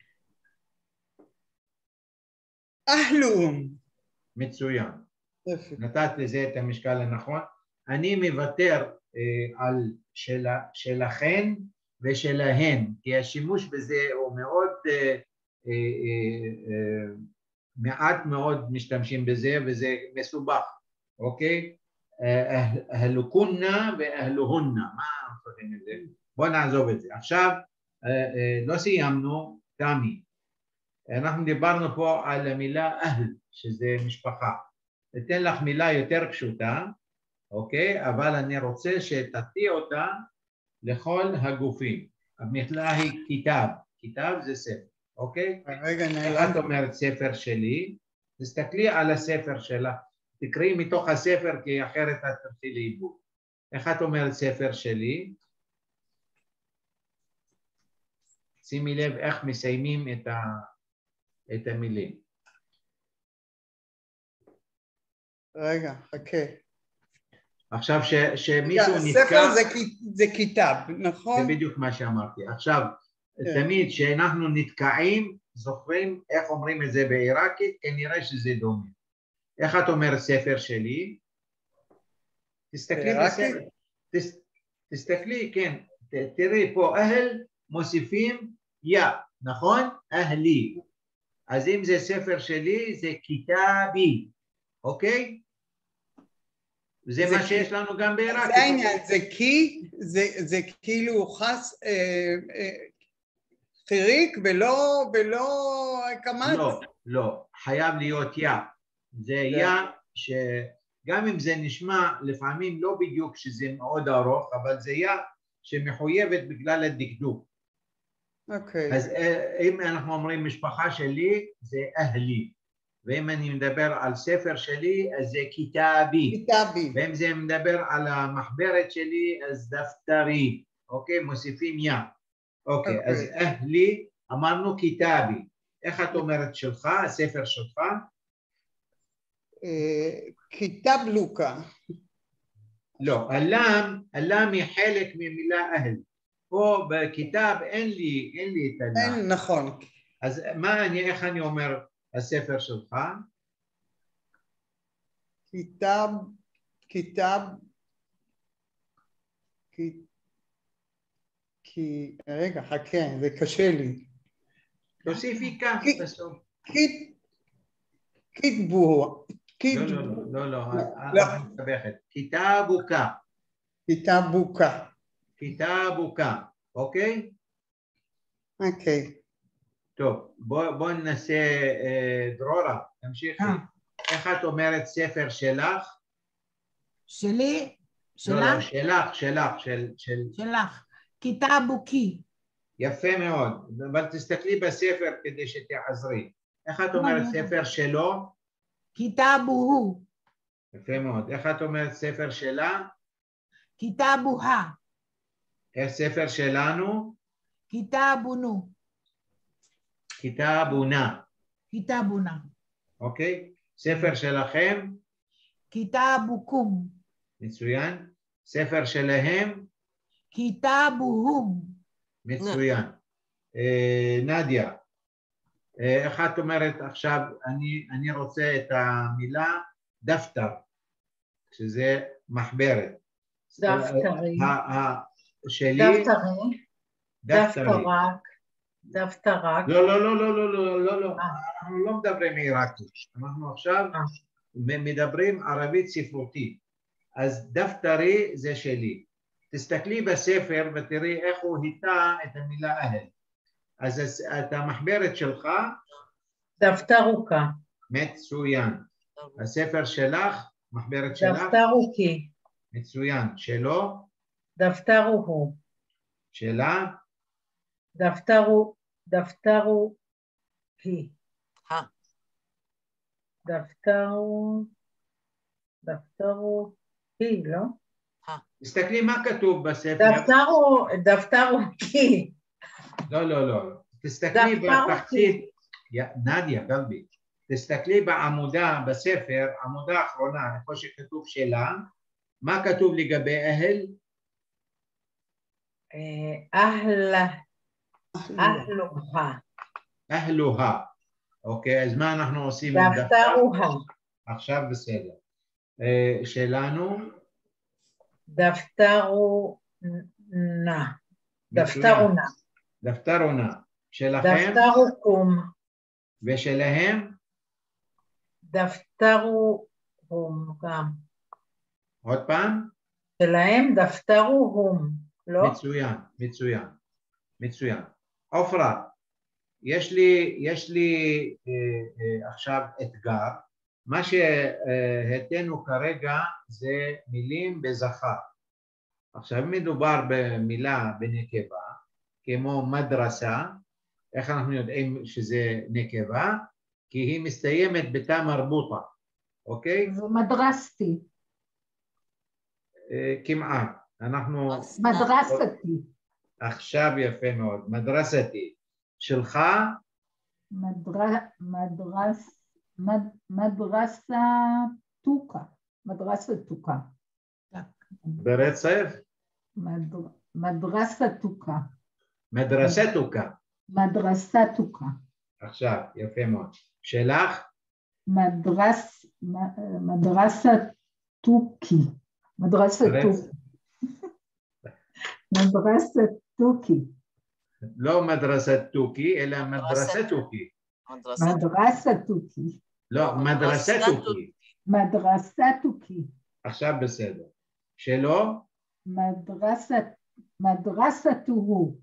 אהלום. מצוין. נתת לזה את המשקל הנכון. אני מוותר אה, על של, שלכן ושלהן, כי השימוש בזה הוא מאוד, אה, אה, אה, מעט מאוד משתמשים בזה וזה מסובך, אוקיי? אהלוקונה ואהלוהונה, מה אנחנו את זה? בואו נעזוב את זה. עכשיו, אה, אה, לא סיימנו, תמי. אנחנו דיברנו פה על המילה אהל, שזה משפחה. אתן לך מילה יותר פשוטה, אוקיי? אבל אני רוצה שתטי אותה לכל הגופים. המילה היא כיתב, כיתב זה ספר, אוקיי? רגע, איך את אומרת ספר שלי? תסתכלי על הספר שלה, תקראי מתוך הספר כי אחרת את תרצי לאיבוד. איך את אומרת ספר שלי? שימי לב איך מסיימים את, ה... את המילים. רגע, חכה. עכשיו ש, שמישהו נתקע... ספר זה, זה כיתב, נכון? זה בדיוק מה שאמרתי. עכשיו, כן. תמיד שאנחנו נתקעים, זוכרים איך אומרים את זה בעיראקית, כנראה שזה דומה. איך את אומרת ספר שלי? תסתכלי בספר. תס, תסתכלי, כן. ת, תראי פה, אהל מוסיפים יא, נכון? אהלי. אז אם זה ספר שלי, זה כיתבי, אוקיי? זה, זה מה כי... שיש לנו גם בעיראקית. זה העניין, זה כי, זה, זה כאילו חס, אה, אה, חיריק ולא, ולא כמאט. לא, לא, חייב להיות יא. זה יא שגם אם זה נשמע לפעמים לא בדיוק שזה מאוד ארוך, אבל זה יא שמחויבת בגלל הדקדוק. אוקיי. אז אם אנחנו אומרים משפחה שלי, זה אהלי. ואם אני מדבר על ספר שלי, אז זה כיתבי. כיתבי. ואם זה מדבר על המחברת שלי, אז דפתרי. אוקיי? מוסיפים יא. אוקיי, okay. אז אהלי, אמרנו כיתבי. איך את אומרת שלך, הספר שלך? כיתב לוקה. לא, הלם, הלם היא חלק ממילה אהל. פה בכיתב אין לי, אין לי את הלם. אין, נכון. אז מה אני, איך אני אומר הספר שלך? כיתב, כיתב, כי, רגע, חכה, זה קשה לי. תוסיפי כך בסוף. קיטבו. לא, לא, לא, לא, אני מסתבכת. כיתבוקה. כיתבוקה. כיתבוקה, אוקיי? אוקיי. טוב, בוא ננסה, דרורה, תמשיכי. איך את אומרת ספר שלך? שלי? לא, לא, שלך? שלך, שלך, של... שלך. כיתבוקי. יפה מאוד, אבל תסתכלי בספר כדי שתחזרי. איך את אומרת ספר שלו? כיתבוהו. יפה מאוד. איך את אומרת ספר שלה? כיתבוה. איך ספר שלנו? כיתבונו. כיתבונה. כיתבונה. אוקיי? ספר שלכם? כיתבוקום. מצוין. ספר שלהם? כיתבוהום. מצוין. נדיה, איך את אומרת עכשיו, אני, אני רוצה את המילה דפתר, שזה מחברת. דפתרי. שלי? דפתרי. דפתרי. דפתרק. דפתרק. לא, לא, לא, לא, לא, לא, לא, אנחנו לא מדברים עיראקית, אנחנו עכשיו מדברים ערבית ספרותית, אז דפתרי זה שלי. תסתכלי בספר ותראי איך הוא היטה את המילה אהל. אז את המחברת שלך? דפתרוקה. מצוין. הספר שלך, מחברת שלך? דפתרוקי. מצוין. שלו? דפתרוהו. שלה? דפתרו, דפתרו היא. דפתרו, דפתרו היא, לא? תסתכלי מה כתוב בספר. דפתרו, דפתרו כי. לא, לא, לא. תסתכלי בתחתית. נדיה, גלבי. תסתכלי בעמודה בספר, עמודה האחרונה, איפה שכתוב שלה, מה כתוב לגבי אהל? אהלה. אהלוה. אהלוה. אוקיי, אז מה אנחנו עושים? דפתרוה. עכשיו בסדר. שלנו? דפתרונה. דפתרונה. דפתרונה. שלכם? דפתרוקום. ושלהם? דפתרוהום גם. עוד פעם? שלהם דפתרוהום, לא? מצוין, מצוין, מצוין. עופרה, יש לי, יש לי אה, אה, עכשיו אתגר. מה שהתנו כרגע זה מילים בזכר. עכשיו מדובר במילה בנקבה, כמו מדרסה. איך אנחנו יודעים שזה נקבה? כי היא מסתיימת בתא מרבוטה, אוקיי? מדרסתי. כמעט. אנחנו... מדרסתי. עכשיו יפה מאוד. מדרסתי. שלך? מדרס... מדרסה תוקה. מדרסה תוקה. ברצף? מדרסה תוקה. מדרסה תוקה. מדרסה תוקה. עכשיו, יפה מאוד. שלך? מדרס... מדרסה תוקי. מדרסה תוקי. מדרסה תוקי. לא מדרסה תוקי, אלא מדרסה תוקי. מדרסה תוקי. לא, מדרסה תוקי. מדרסה תוקי. עכשיו בסדר. שלו? מדרסה, מדרסה תוהו.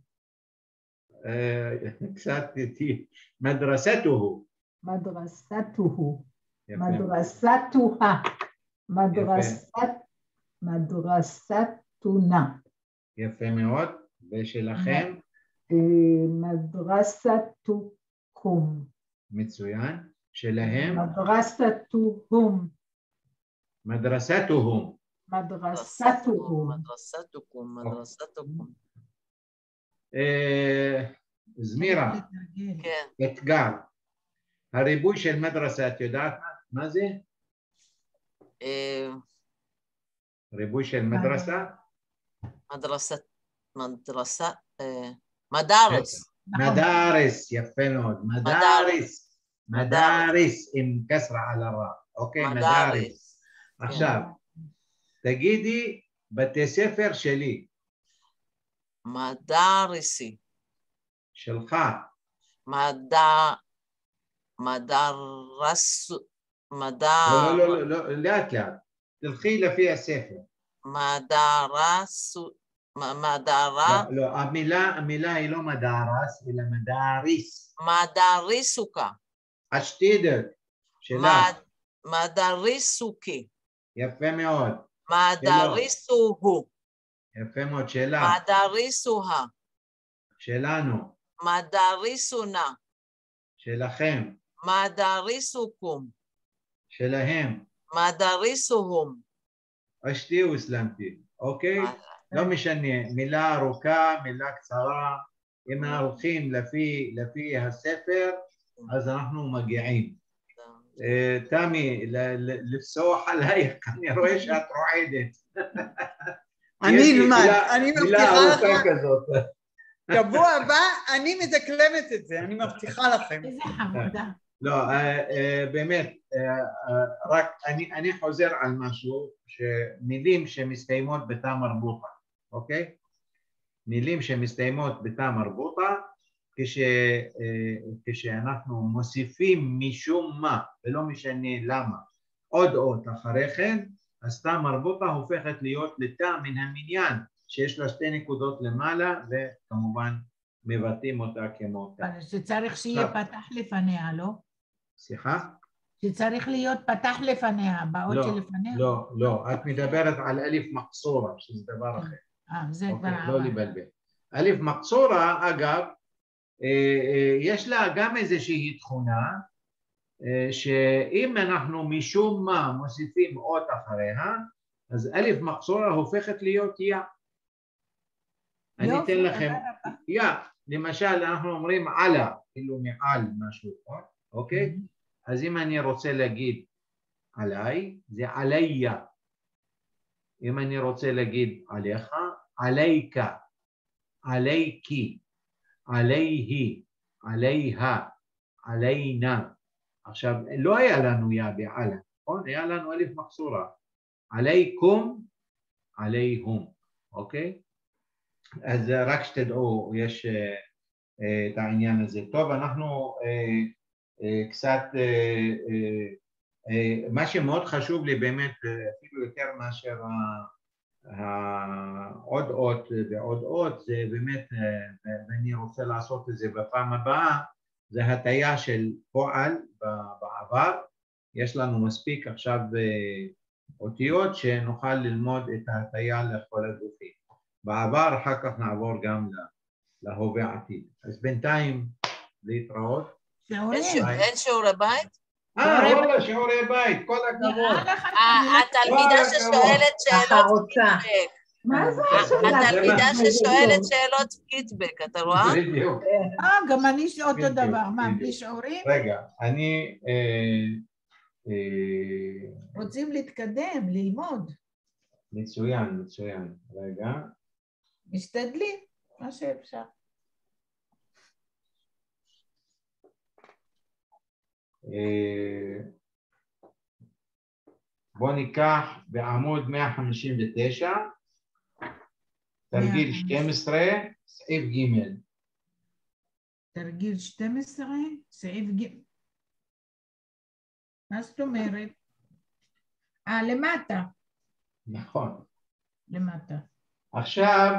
קצת איתי. מדרסה תוהו. מדרסה תוהו. מדרסה תוהה. מדרסה, מדרסה תונה. יפה מאוד. ושלכם? מדרסה תוקום. מצוין. שלהם? מדרסה תוהום. מדרסתוהום. מדרסתוהום. מדרסתוקום, מדרסתוקום. זמירה, אתגר. הריבוי של מדרסה, את יודעת מה זה? ריבוי של מדרסה? מדרסה, מדרסה, מדרס. מדרס, יפה מאוד. מדרס. מדרס עם כסרה על הרע. אוקיי, מדרס. עכשיו, תגידי בתי ספר שלי. מדרסי. שלך. מדר... מדרס... מדר... לא, לא, לא, לאט לאט. תלכי לפי הספר. מדרס... מדרה... לא, לא, המילה, המילה היא לא מדרס, אלא מדריס. מדריסוקה. אשתידר, שלך. מדריסוקי. יפה מאוד. מדריסוהו. יפה מאוד, שלך. מדריסוה. שלנו. מדריסונה. שלכם. מדריסוקום. שלהם. מדריסוהום. אשתי וסלמתי, אוקיי? לא משנה, מילה ארוכה, מילה קצרה, אם אנחנו הולכים לפי, לפי הספר, אז אנחנו מגיעים. תמי, לפסוח עלייך, אני רואה שאת רועדת. אני אלמד, אני מבטיחה לך. מילה ארוכה כזאת. שבוע הבא אני מדקלמת את זה, אני מבטיחה לכם. איזה חמודה. לא, באמת, רק אני, אני חוזר על משהו, שמילים שמסתיימות בתה מרבוטה, אוקיי? מילים שמסתיימות בתה מרבוטה, כש, כשאנחנו מוסיפים משום מה, ולא משנה למה, עוד אות אחרי כן, אז תה מרבוטה הופכת להיות לתה מן המניין, שיש לה שתי נקודות למעלה, וכמובן מבטאים אותה כמו תה. אבל שצריך שיהיה פתח לפניה, לא? סליחה? שצריך להיות פתח לפניה, באות לא, שלפניה? לא, לא, את מדברת על אלף מקצורה, שזה דבר אחר. אה, זה כבר אוקיי, עבר. לא לבלבל. אלף מקצורה, אגב, יש לה גם איזושהי תכונה, שאם אנחנו משום מה מוסיפים אות אחריה, אז אלף מקצורה הופכת להיות יא. אני אתן לכם, יא, למשל אנחנו אומרים עלה, כאילו מעל משהו, אוקיי? אז אם אני רוצה להגיד עליי, זה עליה. אם אני רוצה להגיד עליך, עלייקה, עלייקי, עלייהי, עליה, עליינה. עכשיו, לא היה לנו יא בעלה, נכון? היה לנו אלף מקצורה. עלייקום, עלייהום, אוקיי? אז רק שתדעו, יש את העניין הזה. טוב, אנחנו קצת, מה שמאוד חשוב לי באמת, אפילו יותר מאשר עוד אות ועוד אות, זה באמת, ואני רוצה לעשות את זה בפעם הבאה, זה הטיה של פועל בעבר. יש לנו מספיק עכשיו אותיות שנוכל ללמוד את ההטיה לכל הגופים. בעבר, אחר כך נעבור גם להווה עתיד. אז בינתיים להתראות. אין שיעורי בית? אה, וואלה, שיעורי בית, כל הכבוד. התלמידה ששואלת שאלות פידבק. מה זה השאלה? התלמידה ששואלת שאלות פידבק, אתה רואה? בדיוק. אה, גם אני אותו דבר. מה, בלי שיעורים? רגע, אני... רוצים להתקדם, ללמוד. מצוין, מצוין. רגע. משתדלים, מה שאפשר. בוא ניקח בעמוד מאה חמישים ותשע, תרגיל שתים עשרה, סעיף ג'. תרגיל שתים עשרה, סעיף ג'. מה זאת אומרת? אה, למטה. נכון. למטה. עכשיו,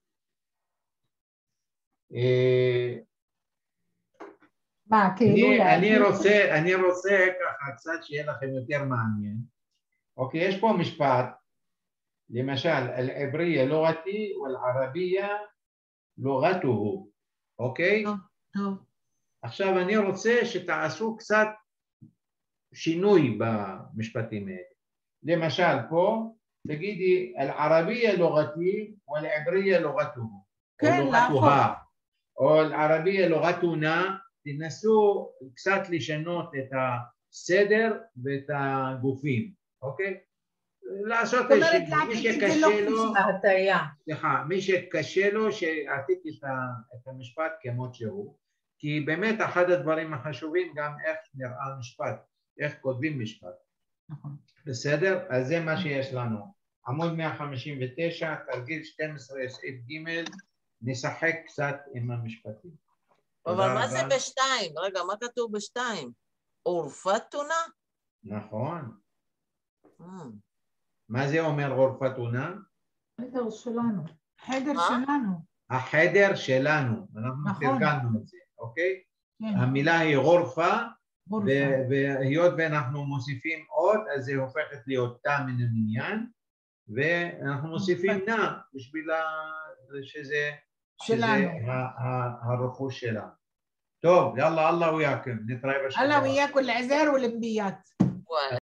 מה, כאילו אני רוצה, אני רוצה ככה קצת שיהיה לכם יותר מעניין. אוקיי, יש פה משפט, למשל, אל-עבריה לוגתי ואל-ערבייה לוגתוהו, אוקיי? טוב, טוב. עכשיו אני רוצה שתעשו קצת שינוי במשפטים האלה. למשל פה, תגידי, אל-ערבייה לוגתי ואל-עבריה לוגתוהו. כן, נכון. או אל-ערבייה לוגתונה, תנסו קצת לשנות את הסדר ואת הגופים, אוקיי? לעשות מי שקשה לו, סליחה, מי שקשה לו שיעתיק את המשפט כמות שהוא, כי באמת אחד הדברים החשובים גם איך נראה משפט, איך כותבים משפט. בסדר? אז זה מה שיש לנו. עמוד מאה חמישים ותשע, תרגיל שתים עשרה סעיף ג', נשחק קצת עם המשפטים. אבל מה זה בשתיים? רגע, מה כתוב בשתיים? עורפת תונה? נכון. Mm. מה זה אומר גורפתונה? חדר שלנו. חדר מה? שלנו. החדר שלנו, אנחנו נכון. תרגלנו את זה, אוקיי? כן, המילה היא גורפה, גורפה. ו- והיות ואנחנו מוסיפים עוד, אז זה הופכת להיות תא מן המניין, ואנחנו מוסיפים נע בשביל ה- שזה שזה שלנו. ה- ה- הרכוש שלנו. טוב, יאללה, אללה ויאכם, נתראה בשבוע. الله وياكم العزار والانبيات. וואלה.